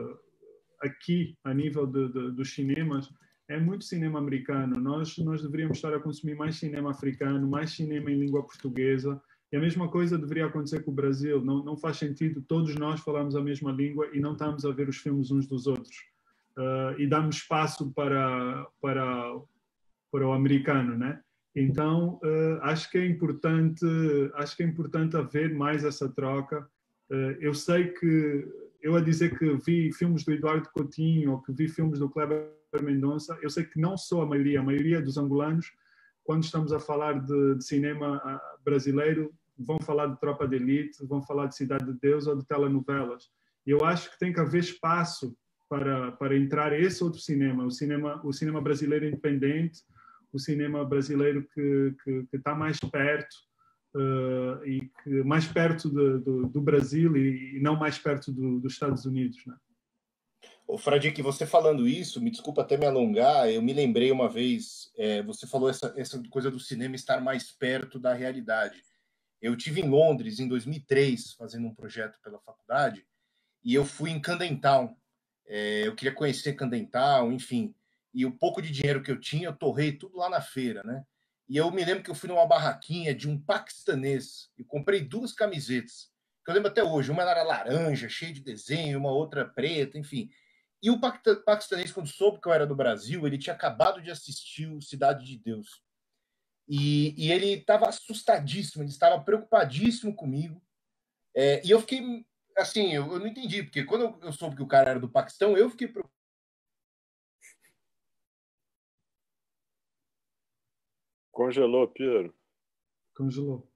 aqui, a nível dos cinemas, é muito cinema americano. Nós deveríamos estar a consumir mais cinema africano, mais cinema em língua portuguesa, e a mesma coisa deveria acontecer com o Brasil. Não faz sentido todos nós falarmos a mesma língua e não estamos a ver os filmes uns dos outros. E damos espaço para o americano, né? Então, acho que é importante haver mais essa troca. Eu sei que eu a dizer que vi filmes do Eduardo Coutinho ou que vi filmes do Kleber Mendonça, eu sei que não sou a maioria dos angolanos, quando estamos a falar de cinema brasileiro, vão falar de Tropa de Elite, vão falar de Cidade de Deus ou de telenovelas. Eu acho que tem que haver espaço para entrar esse outro cinema, o cinema brasileiro independente, o cinema brasileiro que está mais perto, e que mais perto do Brasil e não mais perto dos Estados Unidos, né? Ô, Fradique, você falando isso, me desculpa até me alongar, eu me lembrei uma vez, você falou essa coisa do cinema estar mais perto da realidade. Eu estive em Londres em 2003, fazendo um projeto pela faculdade, e eu fui em Camden Town. Eu queria conhecer Camden Town, enfim, e o pouco de dinheiro que eu tinha, eu torrei tudo lá na feira, né? E eu me lembro que eu fui numa barraquinha de um paquistanês e comprei 2 camisetas, que eu lembro até hoje. Uma era laranja, cheia de desenho, uma outra preta, enfim. E o paquistanês, quando soube que eu era do Brasil, ele tinha acabado de assistir o Cidade de Deus. E ele estava assustadíssimo, ele estava preocupadíssimo comigo. E eu fiquei, assim, eu não entendi, porque quando eu soube que o cara era do Paquistão, eu fiquei preocupado. Congelou, Piero. Congelou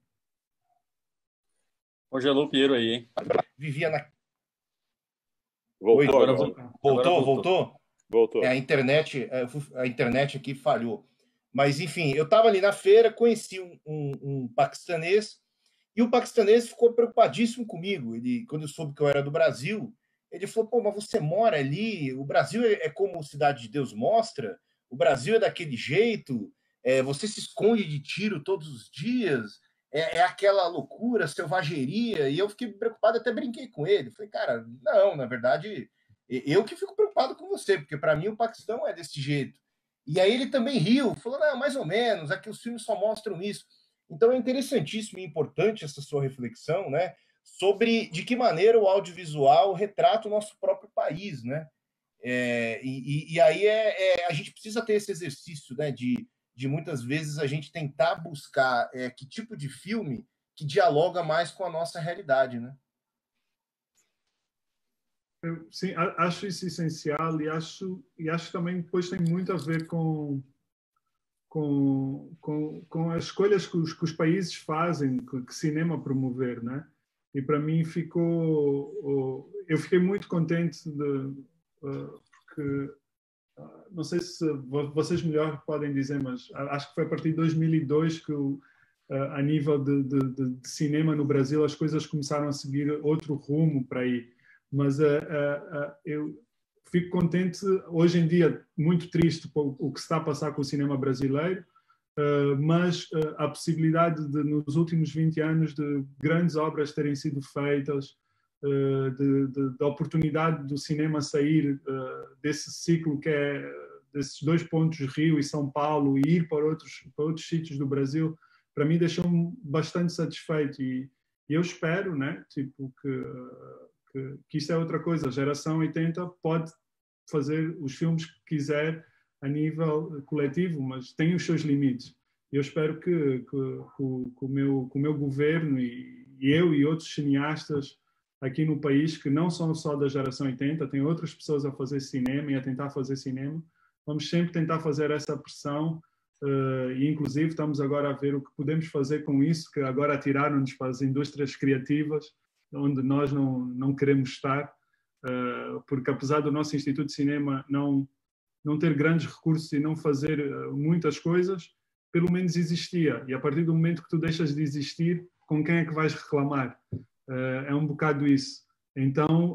o Piero aí, hein? Vivia na... Voltou. Oi, voltou? A internet aqui falhou. Mas, enfim, eu estava ali na feira, conheci um paquistanês, e o paquistanês ficou preocupadíssimo comigo. Quando eu soube que eu era do Brasil, ele falou, pô, mas você mora ali, o Brasil é como Cidade de Deus mostra, o Brasil é daquele jeito, você se esconde de tiro todos os dias, é aquela loucura, selvageria, e eu fiquei preocupado, até brinquei com ele. Falei, cara, não, na verdade, eu que fico preocupado com você, porque para mim o Paquistão é desse jeito. E aí ele também riu, falou, não, mais ou menos, aqui os filmes só mostram isso. Então é interessantíssimo e importante essa sua reflexão, né, sobre de que maneira o audiovisual retrata o nosso próprio país, né? E aí a gente precisa ter esse exercício, né, de muitas vezes a gente tentar buscar que tipo de filme que dialoga mais com a nossa realidade, né? Sim, acho isso essencial, e acho também depois tem muito a ver com as escolhas que os países fazem, que cinema promover, né? E para mim eu fiquei muito contente porque não sei se vocês melhor podem dizer, mas acho que foi a partir de 2002 que a nível de cinema no Brasil as coisas começaram a seguir outro rumo para aí. Mas eu fico contente, hoje em dia, muito triste por o que se está a passar com o cinema brasileiro, mas a possibilidade de, nos últimos 20 anos, de grandes obras terem sido feitas, da oportunidade do cinema sair desse ciclo que é desses 2 pontos, Rio e São Paulo, e ir para outros sítios do Brasil, para mim deixou-me bastante satisfeito. E eu espero, né, tipo, que isso é outra coisa. A geração 80 pode fazer os filmes que quiser a nível coletivo, mas tem os seus limites. Eu espero que o meu governo e eu e outros cineastas aqui no país, que não são só da geração 80, tem outras pessoas a fazer cinema e a tentar fazer cinema, vamos sempre tentar fazer essa pressão, e inclusive estamos agora a ver o que podemos fazer com isso, que agora atiraram-nos para as indústrias criativas, onde nós não queremos estar, porque apesar do nosso Instituto de Cinema não ter grandes recursos e não fazer muitas coisas, pelo menos existia. E a partir do momento que tu deixas de existir, com quem é que vais reclamar? É um bocado isso. Então,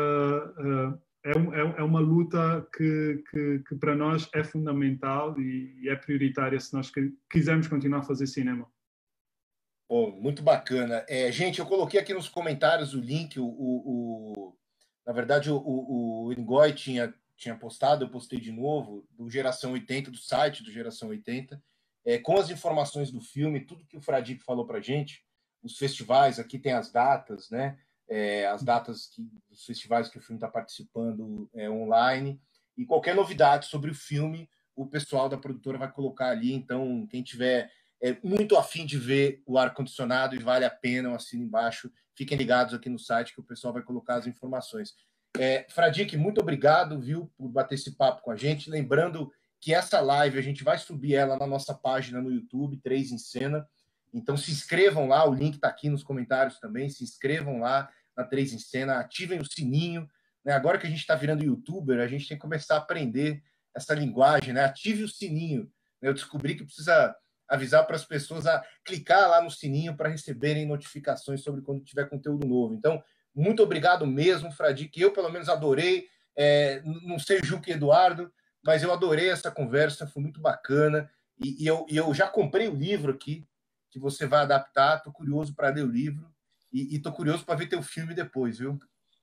é uma luta que para nós é fundamental e é prioritária se nós quisermos continuar a fazer cinema. Pô, muito bacana. Gente, eu coloquei aqui nos comentários o link, na verdade, o Ngoy tinha postado, eu postei de novo, do Geração 80, do site do Geração 80, com as informações do filme, tudo que o Fradique falou pra gente, os festivais, aqui tem as datas, né? As datas dos festivais que o filme está participando online, e qualquer novidade sobre o filme, o pessoal da produtora vai colocar ali. Então, quem tiver muito afim de ver o ar-condicionado e vale a pena, eu assino embaixo, fiquem ligados aqui no site que o pessoal vai colocar as informações. Fradique, muito obrigado, viu, por bater esse papo com a gente. Lembrando que essa live a gente vai subir ela na nossa página no YouTube, 3 em Cena. Então se inscrevam lá, o link está aqui nos comentários também, se inscrevam lá na 3 em Cena, ativem o sininho, né? Agora que a gente está virando youtuber, a gente tem que começar a aprender essa linguagem, né? Ative o sininho, né? Eu descobri que precisa avisar para as pessoas a clicar lá no sininho para receberem notificações sobre quando tiver conteúdo novo. Então, muito obrigado mesmo, Fradique, eu pelo menos adorei, não sei Juca e Eduardo, mas eu adorei essa conversa, foi muito bacana, e eu já comprei o livro aqui, que você vai adaptar, estou curioso para ler o livro e estou curioso para ver teu filme depois, viu?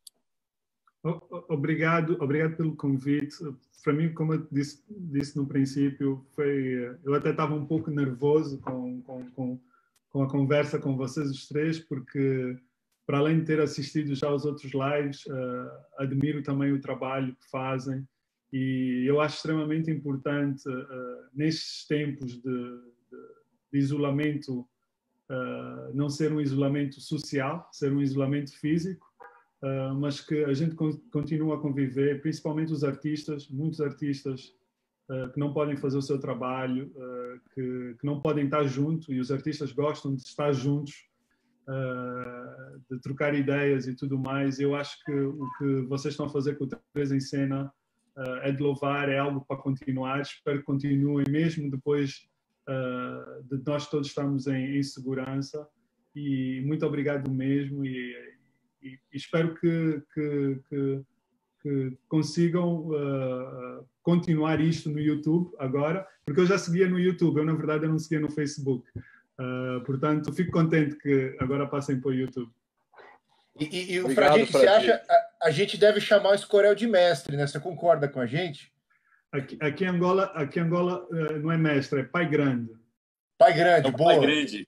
Obrigado pelo convite. Para mim, como eu disse no princípio, eu até estava um pouco nervoso com a conversa com vocês os três, porque para além de ter assistido já aos outros lives, admiro também o trabalho que fazem, e eu acho extremamente importante nestes tempos de isolamento, não ser um isolamento social, ser um isolamento físico, mas que a gente continua a conviver, principalmente os artistas, muitos artistas que não podem fazer o seu trabalho, que não podem estar juntos, e os artistas gostam de estar juntos, de trocar ideias e tudo mais. Eu acho que o que vocês estão a fazer com o 3 em Cena é de louvar, é algo para continuar. Espero que continuem, mesmo depois de nós todos estarmos em segurança, e muito obrigado mesmo, e espero que consigam continuar isto no YouTube agora, porque eu já seguia no YouTube, eu na verdade não seguia no Facebook, portanto fico contente que agora passem para o YouTube. E o Fradique, você acha a gente deve chamar o Escorel de mestre, né? Você concorda com a gente? Aqui em Angola não é mestre, é pai grande. Pai grande, boa. Pai grande.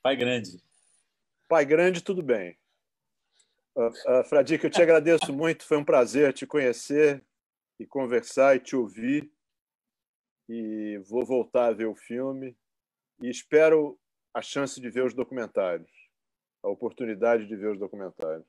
Pai grande, tudo bem. Fradique, eu te agradeço muito, foi um prazer te conhecer e conversar e te ouvir, e vou voltar a ver o filme e espero a chance de ver os documentários, a oportunidade de ver os documentários.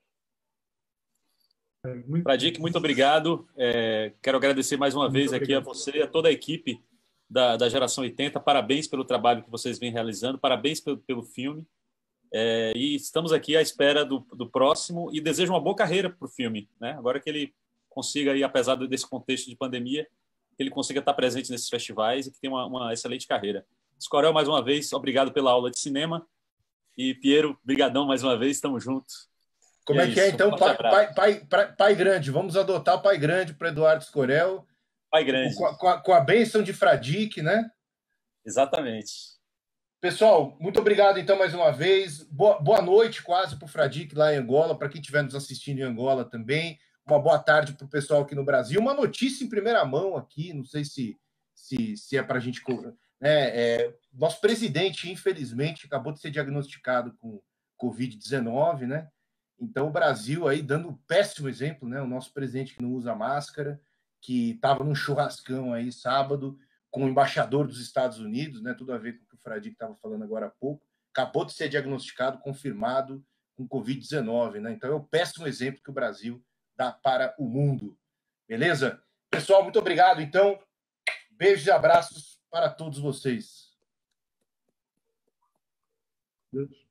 Fradique, muito obrigado. Quero agradecer mais uma vez aqui a você, a toda a equipe da Geração 80. Parabéns pelo trabalho que vocês vêm realizando, parabéns pelo filme. E estamos aqui à espera do próximo, e desejo uma boa carreira para o filme, né? Agora que ele consiga, aí, apesar desse contexto de pandemia, que ele consiga estar presente nesses festivais e que tenha uma excelente carreira. Escorel, mais uma vez, obrigado pela aula de cinema. E Piero, brigadão mais uma vez, estamos juntos. Como é que é, então? Pai grande, vamos adotar o pai grande para Eduardo Escorel. Pai grande. Com a bênção de Fradique, né? Exatamente. Pessoal, muito obrigado então mais uma vez. Boa noite quase para o Fradique lá em Angola, para quem estiver nos assistindo em Angola também. Uma boa tarde para o pessoal aqui no Brasil. Uma notícia em primeira mão aqui, não sei se é para a gente... nosso presidente, infelizmente, acabou de ser diagnosticado com Covid-19, né? Então, o Brasil aí dando um péssimo exemplo, né? O nosso presidente que não usa máscara, que estava num churrascão aí sábado com o embaixador dos Estados Unidos, né? Tudo a ver com o que o Fradique estava falando agora há pouco. Acabou de ser diagnosticado, confirmado com Covid-19, né? Então, é o péssimo exemplo que o Brasil dá para o mundo. Beleza? Pessoal, muito obrigado. Então, beijos e abraços para todos vocês. Deus.